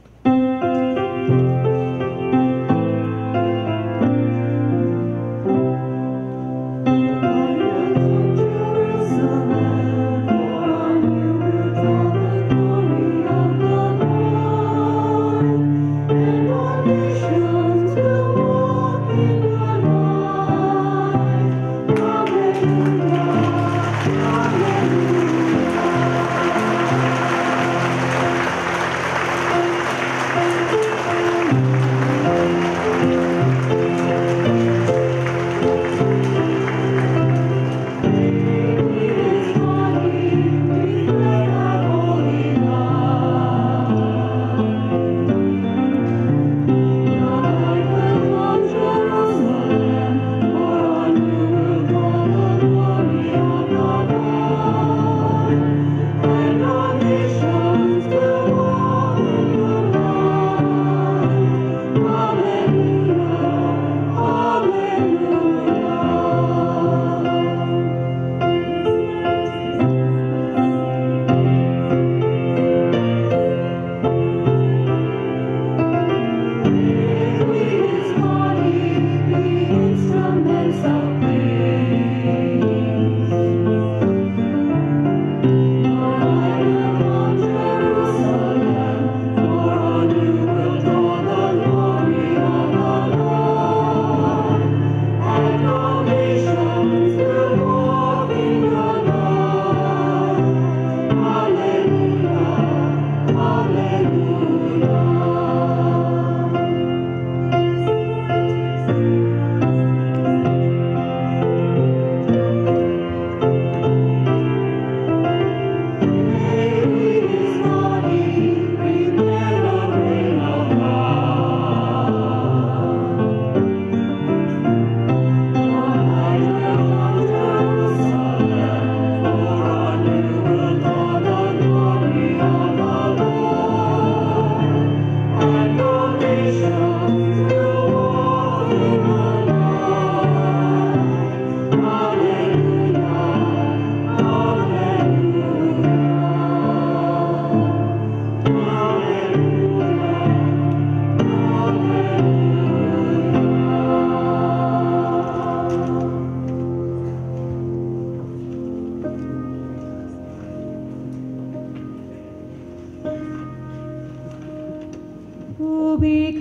Ubi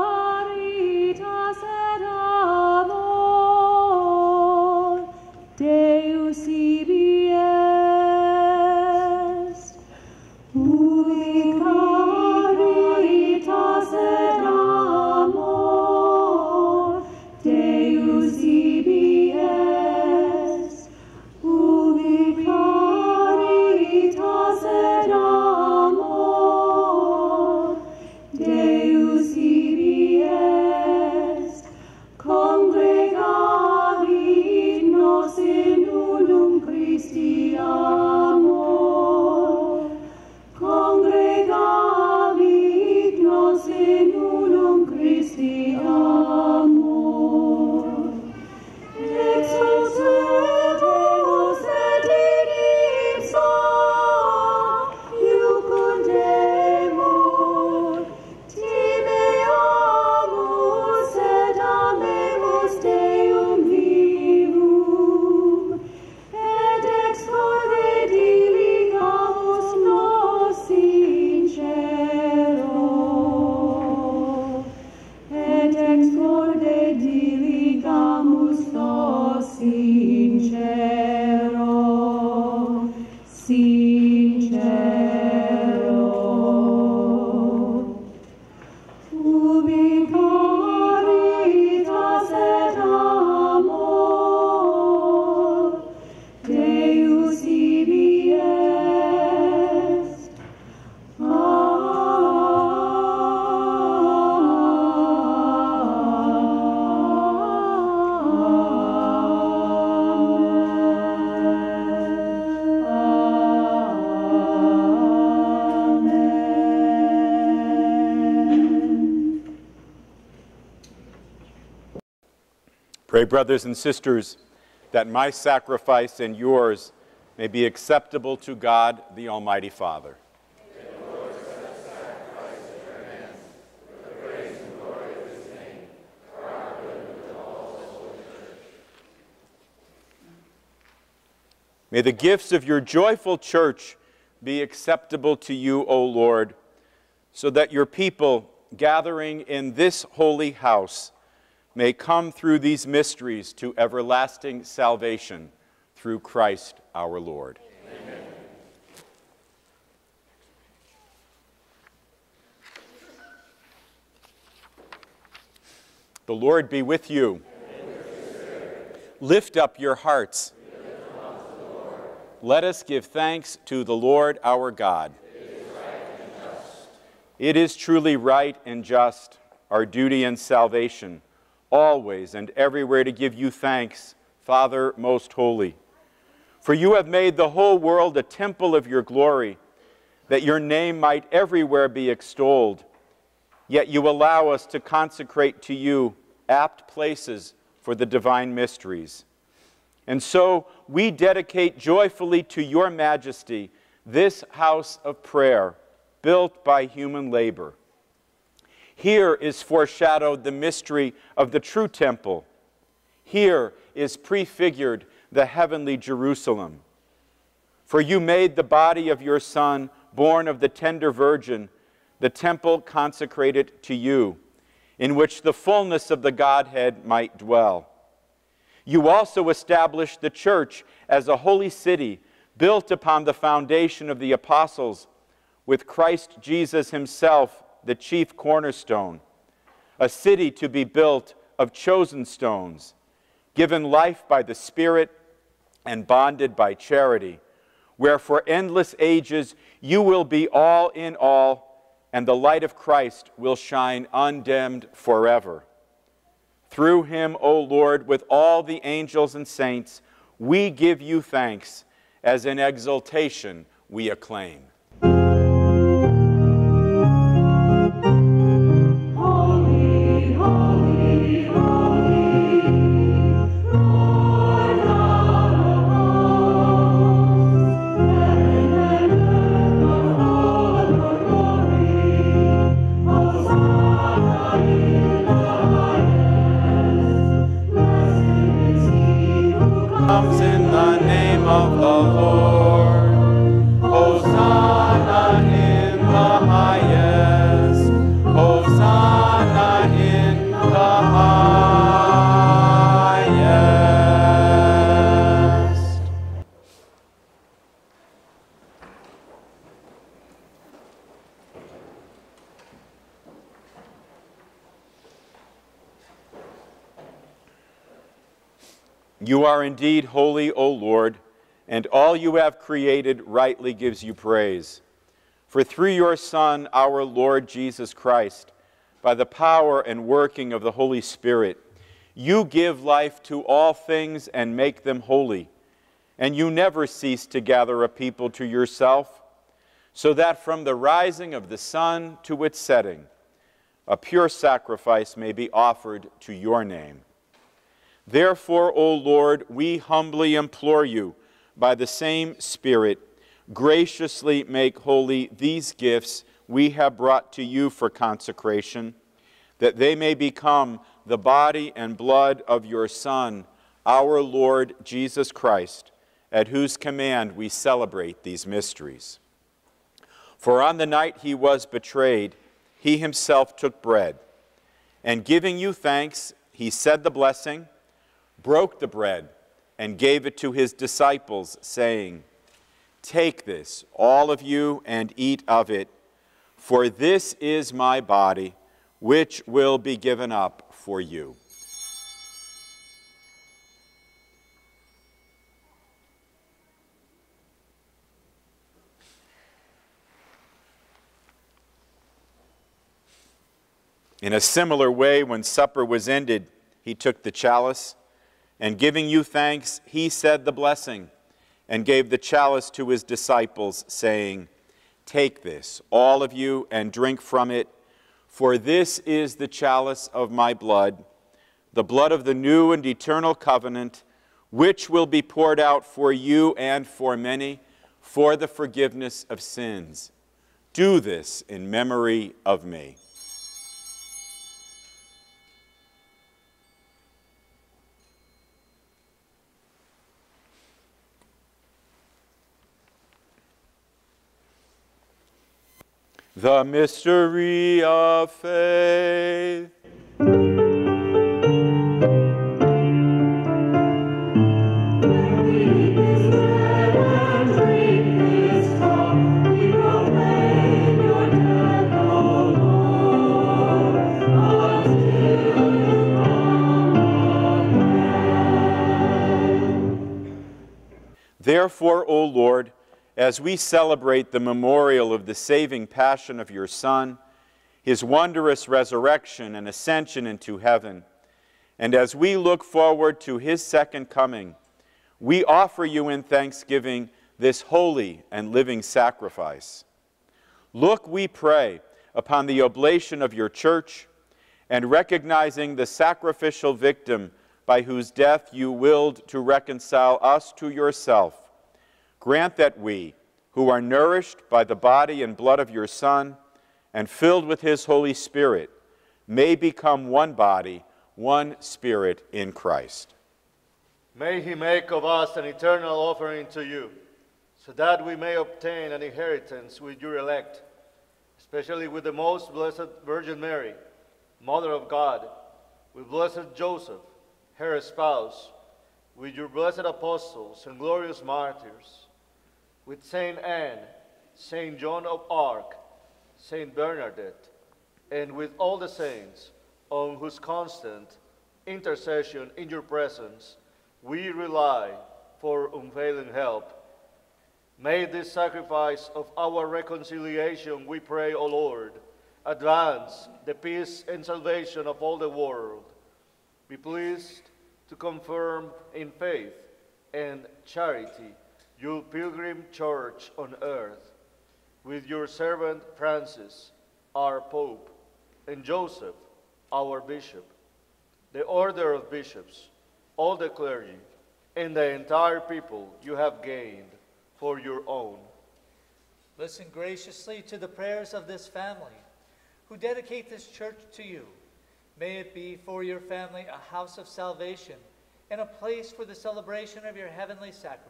caritas et amor Deus ibi est. Ubi caritas et amor Deus ibi est. Ubi caritas et amor Deus ibi est. Congregavit nos in unum Pray, brothers and sisters, that my sacrifice and yours may be acceptable to God, the Almighty Father. May the gifts of your joyful church be acceptable to you, O Lord, so that your people gathering in this holy house may come through these mysteries to everlasting salvation through Christ our Lord. Amen. The Lord be with you. And with your Lift up your hearts. Let us give thanks to the Lord our God. It is truly right and just, our duty and salvation, always and everywhere to give you thanks, Father most holy. For you have made the whole world a temple of your glory, that your name might everywhere be extolled. Yet you allow us to consecrate to you apt places for the divine mysteries. And so we dedicate joyfully to your majesty this house of prayer built by human labor. Here is foreshadowed the mystery of the true temple. Here is prefigured the heavenly Jerusalem. For you made the body of your Son, born of the tender Virgin, the temple consecrated to you, in which the fullness of the Godhead might dwell. You also established the church as a holy city built upon the foundation of the apostles, with Christ Jesus himself the chief cornerstone, a city to be built of chosen stones, given life by the Spirit and bonded by charity, where for endless ages you will be all in all, and the light of Christ will shine undimmed forever. Through him, O Lord, with all the angels and saints, we give you thanks, as in exultation we acclaim. Holy, holy, holy, Lord God of hosts, heaven and earth are full of your glory. Hosanna in the highest. Blessed is he who Comes in the name of the Lord. Hosanna in the highest. Hosanna in the highest. You are indeed holy, O Lord, and all you have created rightly gives you praise. For through your Son, our Lord Jesus Christ, by the power and working of the Holy Spirit, you give life to all things and make them holy, and you never cease to gather a people to yourself, so that from the rising of the sun to its setting, a pure sacrifice may be offered to your name. Therefore, O Lord, we humbly implore you, by the same Spirit, graciously make holy these gifts we have brought to you for consecration, that they may become the body and blood of your Son, our Lord Jesus Christ, at whose command we celebrate these mysteries. For on the night he was betrayed, he himself took bread, and giving you thanks, he said the blessing, broke the bread, and gave it to his disciples, saying, "Take this, all of you, and eat of it, for this is my body, which will be given up for you." In a similar way, when supper was ended, he took the chalice, and giving you thanks, he said the blessing, and gave the chalice to his disciples, saying, "Take this, all of you, and drink from it, for this is the chalice of my blood, the blood of the new and eternal covenant, which will be poured out for you and for many for the forgiveness of sins. Do this in memory of me. The mystery of faith. Therefore, O Lord, as we celebrate the memorial of the saving passion of your Son, his wondrous resurrection and ascension into heaven, and as we look forward to his second coming, we offer you in thanksgiving this holy and living sacrifice. Look, we pray, upon the oblation of your church, and recognizing the sacrificial victim by whose death you willed to reconcile us to yourself, grant that we, who are nourished by the body and blood of your Son and filled with his Holy Spirit, may become one body, one spirit in Christ. May he make of us an eternal offering to you, so that we may obtain an inheritance with your elect, especially with the most blessed Virgin Mary, Mother of God, with blessed Joseph, her spouse, with your blessed apostles and glorious martyrs, with Saint Anne, Saint John of Arc, Saint Bernadette, and with all the saints on whose constant intercession in your presence we rely for unfailing help. May this sacrifice of our reconciliation, we pray, O Lord, advance the peace and salvation of all the world. Be pleased to confirm in faith and charity your pilgrim church on earth, with your servant Francis, our Pope, and Joseph, our Bishop, the order of bishops, all the clergy, and the entire people you have gained for your own. Listen graciously to the prayers of this family, who dedicate this church to you. May it be for your family a house of salvation and a place for the celebration of your heavenly sacraments.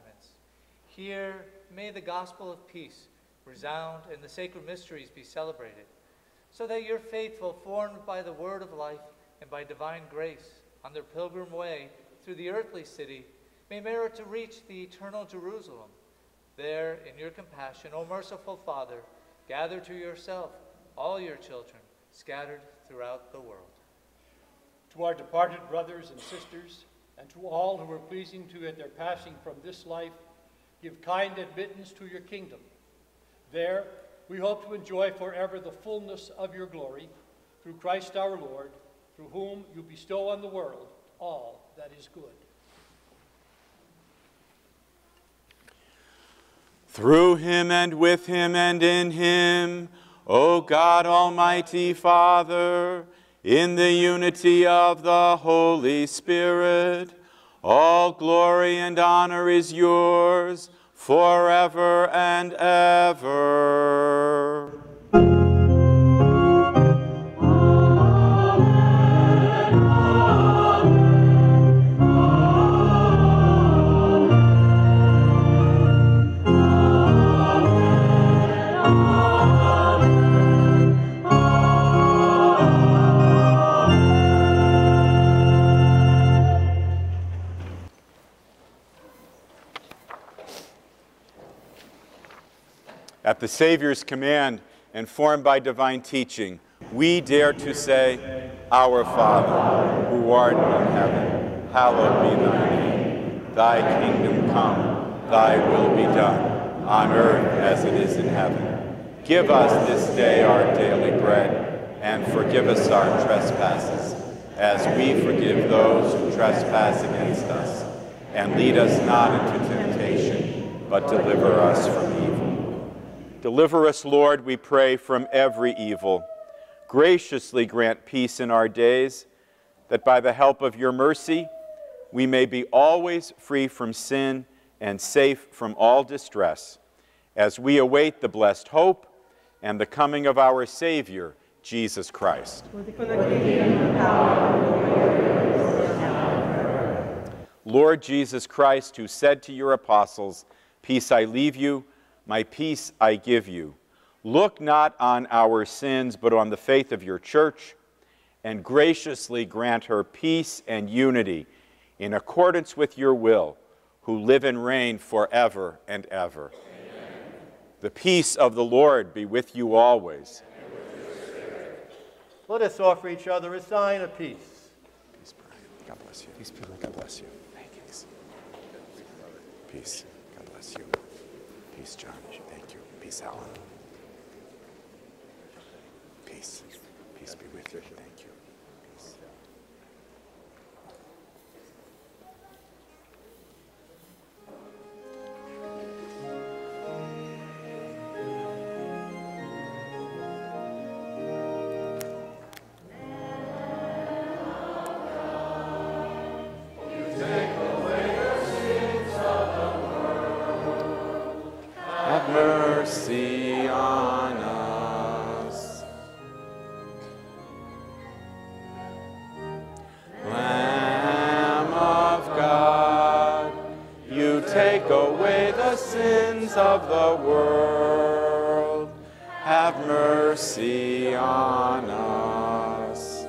Here, may the gospel of peace resound and the sacred mysteries be celebrated, so that your faithful, formed by the word of life and by divine grace on their pilgrim way through the earthly city, may merit to reach the eternal Jerusalem. There, in your compassion, O merciful Father, gather to yourself all your children scattered throughout the world. To our departed brothers and sisters, and to all who were pleasing to you at their passing from this life, give kind admittance to your kingdom. There, we hope to enjoy forever the fullness of your glory, through Christ our Lord, through whom you bestow on the world all that is good. Through him and with him and in him, O God, Almighty Father, in the unity of the Holy Spirit, all glory and honor is yours forever and ever. At the Savior's command, and formed by divine teaching, we dare to say, Our Father, who art in heaven, hallowed be thy name. Thy kingdom come, thy will be done, on earth as it is in heaven. Give us this day our daily bread, and forgive us our trespasses, as we forgive those who trespass against us. And lead us not into temptation, but deliver us from evil. Deliver us, Lord, we pray, from every evil. Graciously grant peace in our days, that by the help of your mercy we may be always free from sin and safe from all distress, as we await the blessed hope and the coming of our Savior, Jesus Christ. Lord Jesus Christ, who said to your apostles, "Peace I leave you, my peace I give you," look not on our sins, but on the faith of your church, and graciously grant her peace and unity in accordance with your will, who live and reign forever and ever. Amen. The peace of the Lord be with you always. And with your spirit. Let us offer each other a sign of peace. Peace, Brian. God bless you. Peace, Peter. God bless you. Thank you. Peace. God bless you. Peace, John. Thank you. Peace, Alan. Peace. Peace be with you. Thank you. Peace. Have mercy on us. Lamb of God, you take away the sins of the world. Have mercy on us.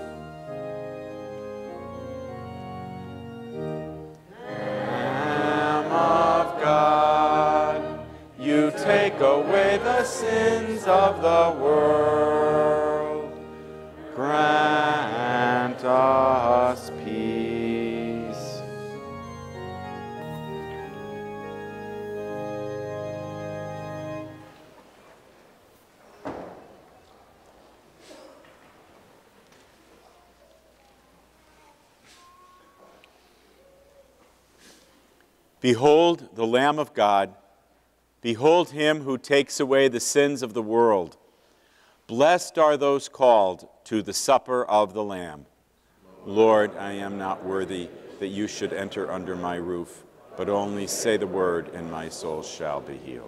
Lamb of God, you take away the sins of the world. Grant us peace. Behold the Lamb of God. Behold him who takes away the sins of the world. Blessed are those called to the supper of the Lamb. Lord, I am not worthy that you should enter under my roof, but only say the word, and my soul shall be healed.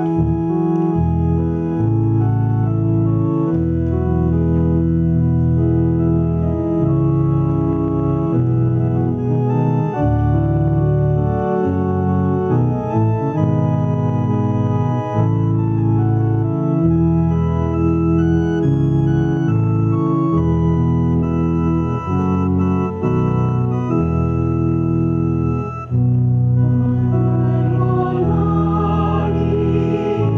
Lord,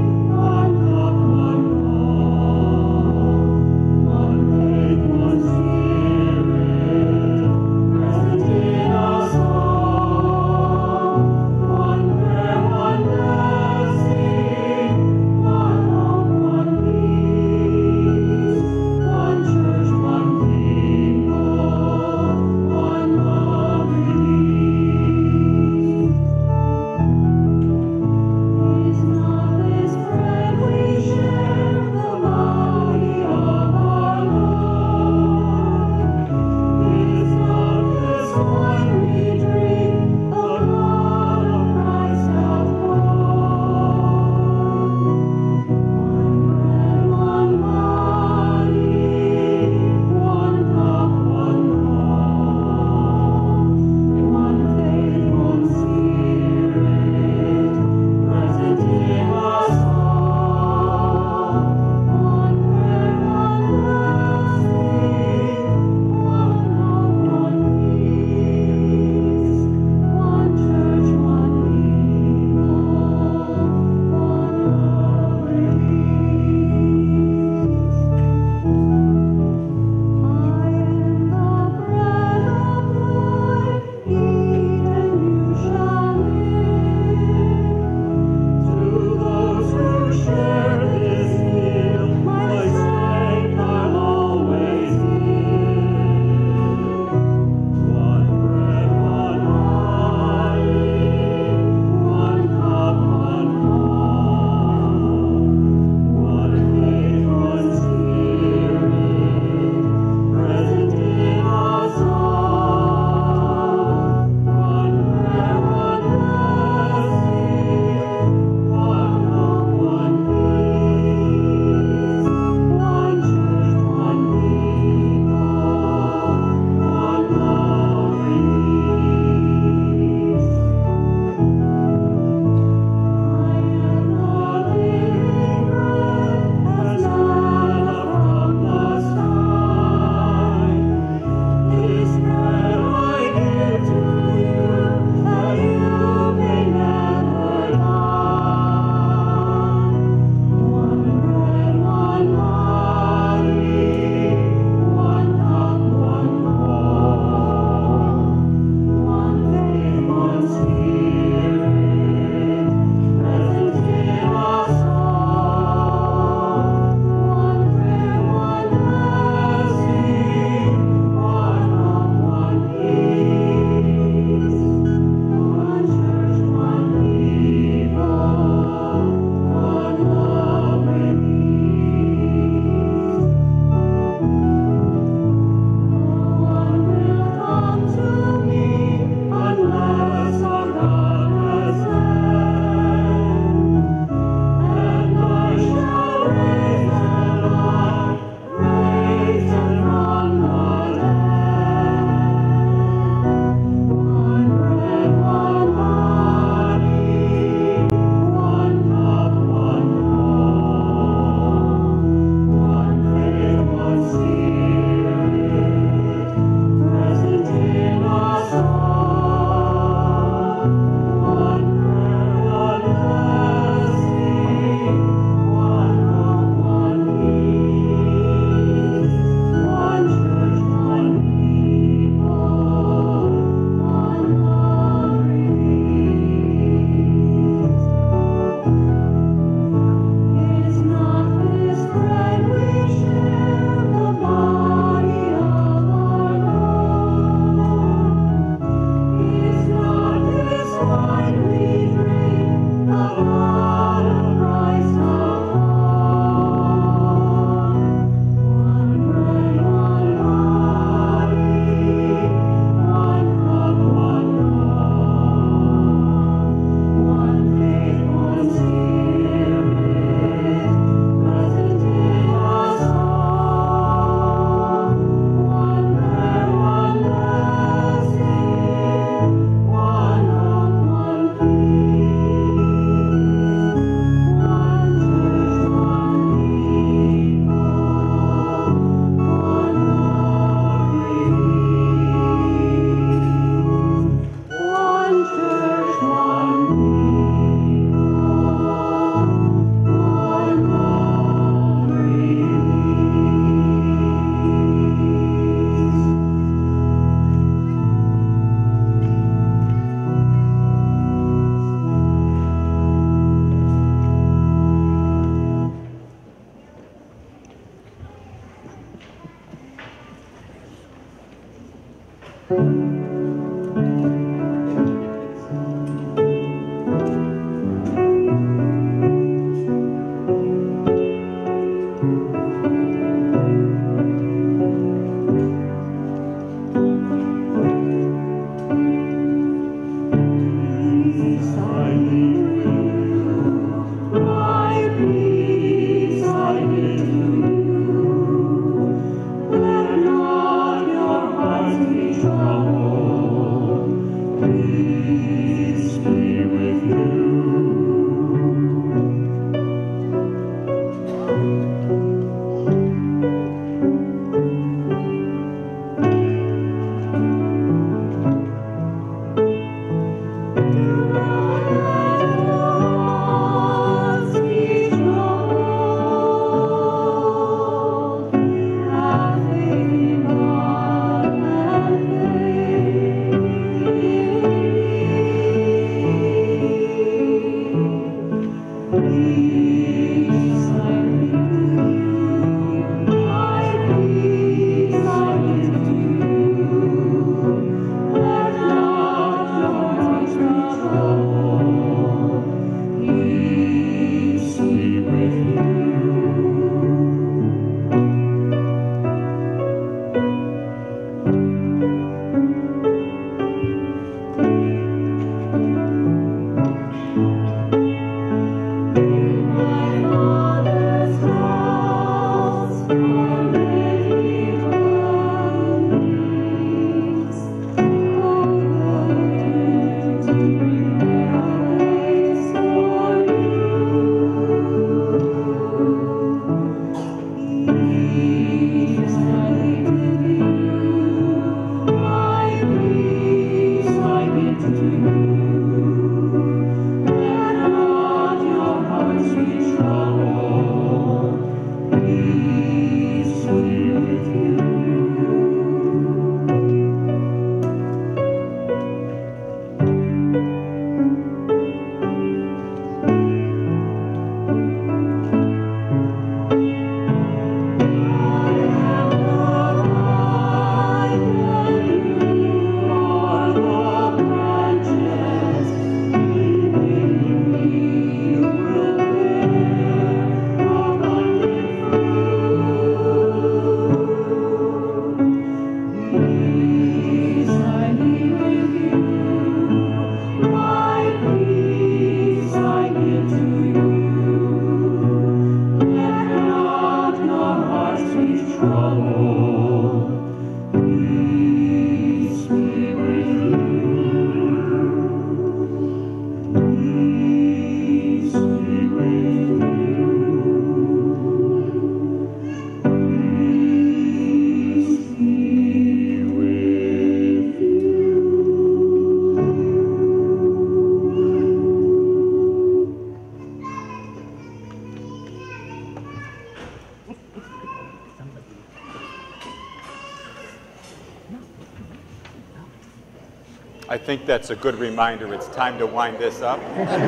I think that's a good reminder. It's time to wind this up.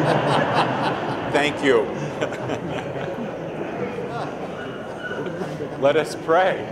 Thank you. Let us pray.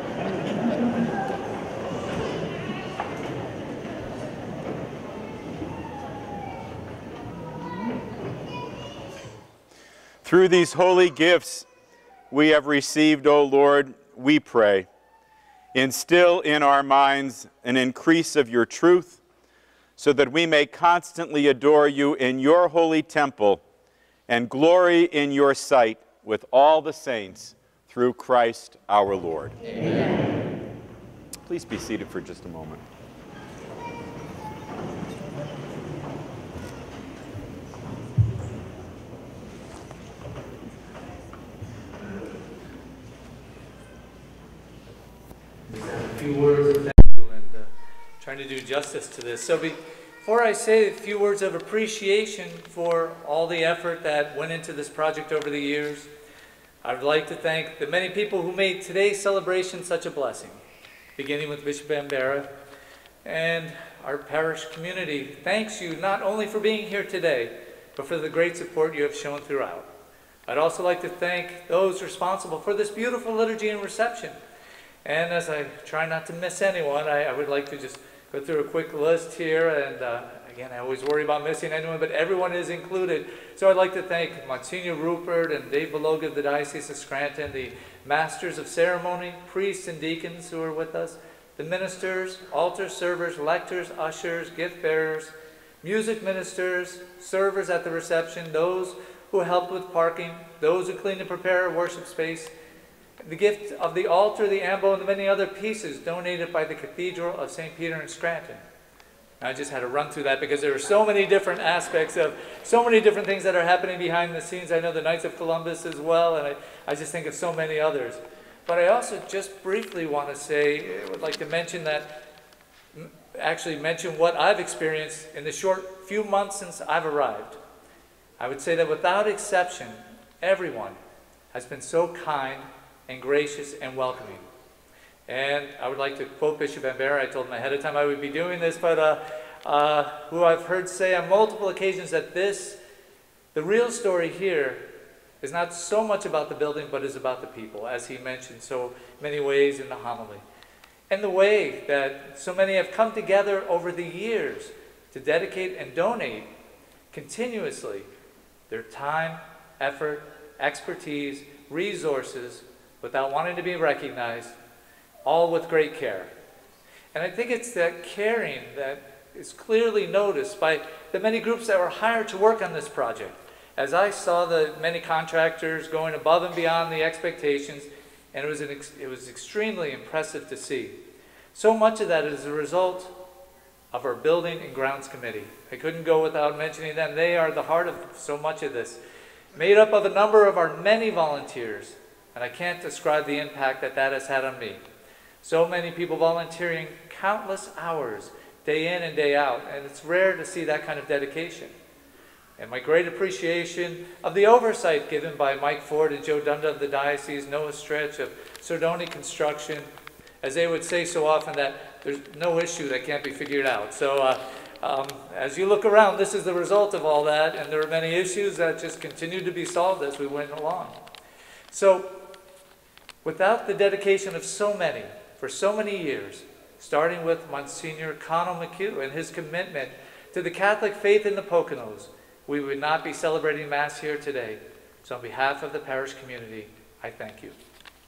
Through these holy gifts we have received, O Lord, we pray, instill in our minds an increase of your truth, so that we may constantly adore you in your holy temple and glory in your sight with all the saints, through Christ our Lord. Amen. Please be seated for just a moment. A few words of thank you and trying to do justice to this. So before I say a few words of appreciation for all the effort that went into this project over the years, I would like to thank the many people who made today's celebration such a blessing, beginning with Bishop Ambera and our parish community. Thanks you not only for being here today, but for the great support you have shown throughout. I'd also like to thank those responsible for this beautiful liturgy and reception. And as I try not to miss anyone, I would like to just go through a quick list here, and again, I always worry about missing anyone, but everyone is included. So I'd like to thank Monsignor Rupert and Dave Beloga of the Diocese of Scranton, the Masters of Ceremony, priests and deacons who are with us, the ministers, altar servers, lectors, ushers, gift bearers, music ministers, servers at the reception, those who helped with parking, those who clean and prepare our worship space, the gift of the altar, the ambo, and the many other pieces donated by the Cathedral of St. Peter in Scranton. I just had to run through that because there are so many different aspects of so many different things that are happening behind the scenes. I know the Knights of Columbus as well, and I just think of so many others. But I also just briefly want to say, I would like to mention that, actually mention what I've experienced in the short few months since I've arrived. I would say that without exception, everyone has been so kind and gracious and welcoming. And I would like to quote Bishop Ambera. I told him ahead of time I would be doing this, but who I've heard say on multiple occasions that the real story here is not so much about the building, but is about the people, as he mentioned so many ways in the homily. And the way that so many have come together over the years to dedicate and donate continuously their time, effort, expertise, resources, without wanting to be recognized, all with great care. And I think it's that caring that is clearly noticed by the many groups that were hired to work on this project. As I saw the many contractors going above and beyond the expectations, and it was extremely impressive to see. So much of that is a result of our Building and Grounds Committee. I couldn't go without mentioning them. They are the heart of so much of this. Made up of a number of our many volunteers, and I can't describe the impact that that has had on me. So many people volunteering countless hours, day in and day out, and it's rare to see that kind of dedication. And my great appreciation of the oversight given by Mike Ford and Joe Dunda of the Diocese, Noah Stretch of Sordoni Construction, as they would say so often that there's no issue that can't be figured out. So as you look around, this is the result of all that, and there are many issues that just continue to be solved as we went along. So without the dedication of so many, for so many years, starting with Monsignor Connell McHugh and his commitment to the Catholic faith in the Poconos, we would not be celebrating Mass here today. So on behalf of the parish community, I thank you.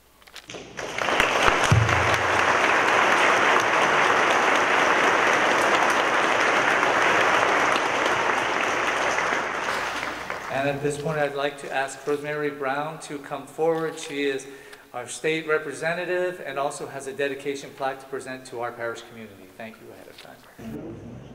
And at this point, I'd like to ask Rosemary Brown to come forward. She is our state representative and also has a dedication plaque to present to our parish community. Thank you ahead of time.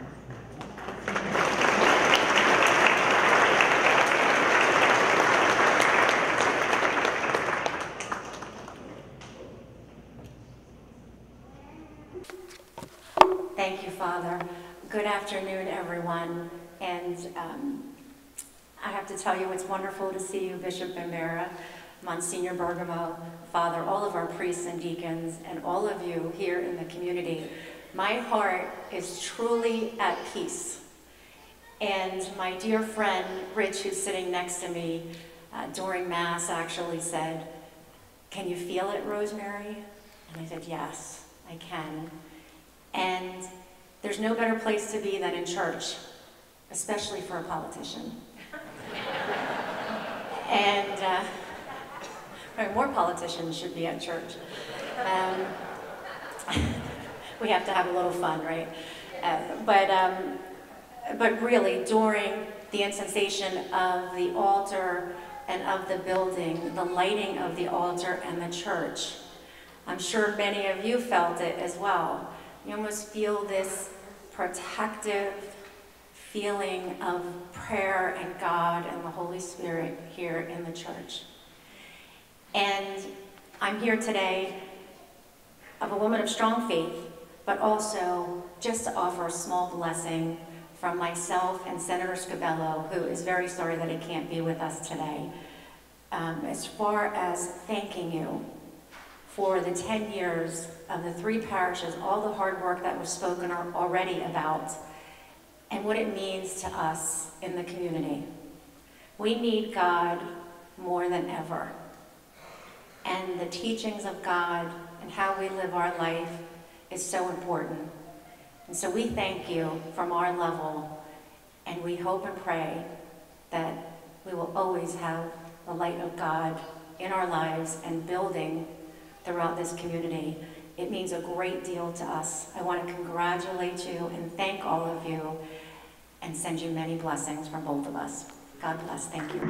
Thank you, Father. Good afternoon, everyone. And I have to tell you, it's wonderful to see you, Bishop Ambera, Monsignor Bergamo, Father, all of our priests and deacons, and all of you here in the community. My heart is truly at peace. And my dear friend, Rich, who's sitting next to me during Mass, actually said, "Can you feel it, Rosemary?" And I said, "Yes, I can." And there's no better place to be than in church, especially for a politician. And more politicians should be at church. We have to have a little fun, right? But really, during the installation of the altar and of the building, the lighting of the altar and the church, I'm sure many of you felt it as well. You almost feel this protective feeling of prayer and God and the Holy Spirit here in the church. And I'm here today of a woman of strong faith, but also just to offer a small blessing from myself and Senator Scabello, who is very sorry that he can't be with us today, as far as thanking you for the 10 years of the 3 parishes, all the hard work that was spoken already about, and what it means to us in the community. We need God more than ever. And the teachings of God and how we live our life is so important. And so we thank you from our level, and we hope and pray that we will always have the light of God in our lives and building throughout this community. It means a great deal to us. I want to congratulate you and thank all of you and send you many blessings from both of us. God bless. Thank you.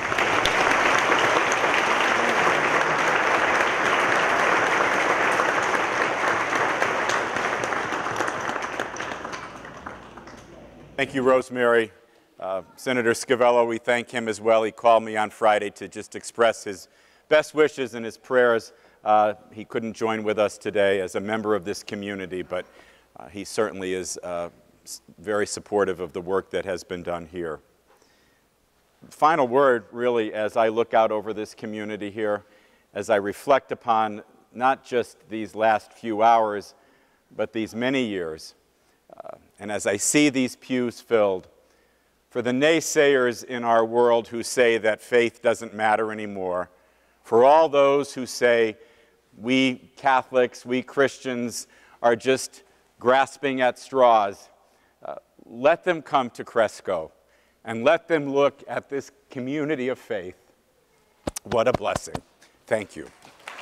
Thank you, Rosemary. Senator Scavello, we thank him as well. He called me on Friday to just express his best wishes and his prayers. He couldn't join with us today as a member of this community, but he certainly is very supportive of the work that has been done here. Final word, really, as I look out over this community here, as I reflect upon not just these last few hours, but these many years, and as I see these pews filled, for the naysayers in our world who say that faith doesn't matter anymore, for all those who say we Catholics, we Christians are just grasping at straws, let them come to Cresco and let them look at this community of faith. What a blessing. Thank you.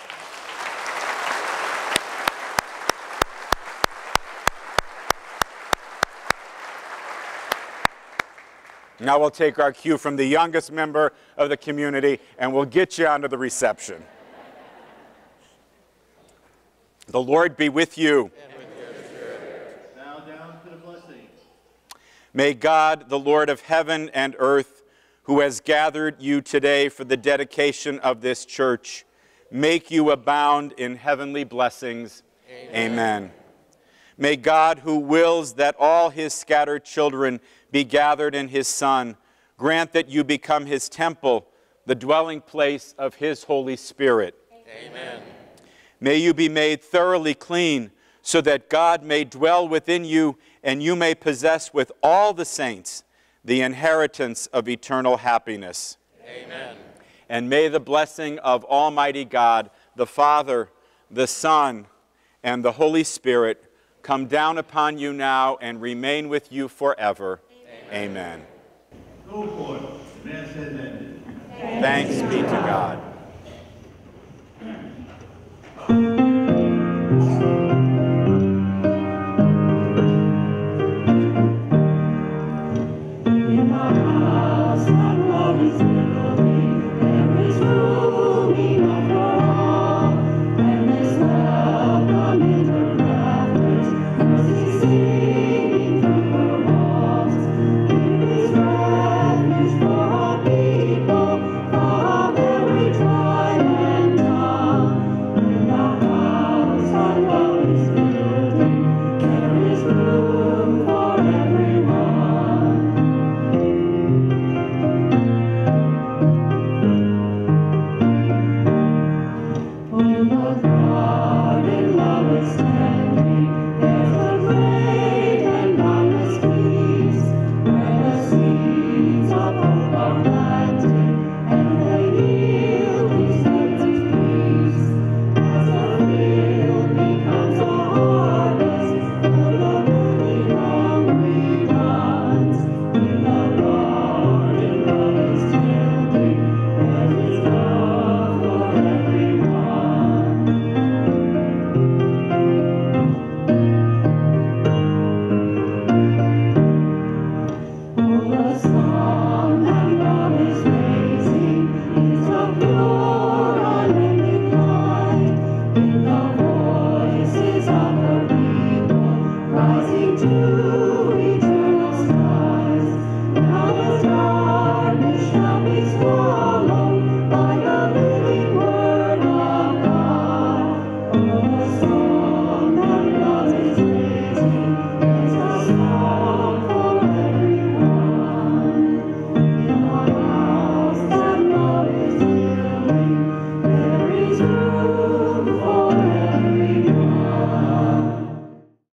Now we'll take our cue from the youngest member of the community and we'll get you onto the reception. The Lord be with you. And with your spirit. Now down to the blessing. May God, the Lord of heaven and earth, who has gathered you today for the dedication of this church, make you abound in heavenly blessings. Amen. Amen. May God, who wills that all his scattered children be gathered in his Son, grant that you become his temple, the dwelling place of his Holy Spirit. Amen. May you be made thoroughly clean, so that God may dwell within you and you may possess with all the saints the inheritance of eternal happiness. Amen. And may the blessing of Almighty God, the Father, the Son, and the Holy Spirit come down upon you now and remain with you forever. Amen. Go forth. The Mass has ended. Thanks be to God.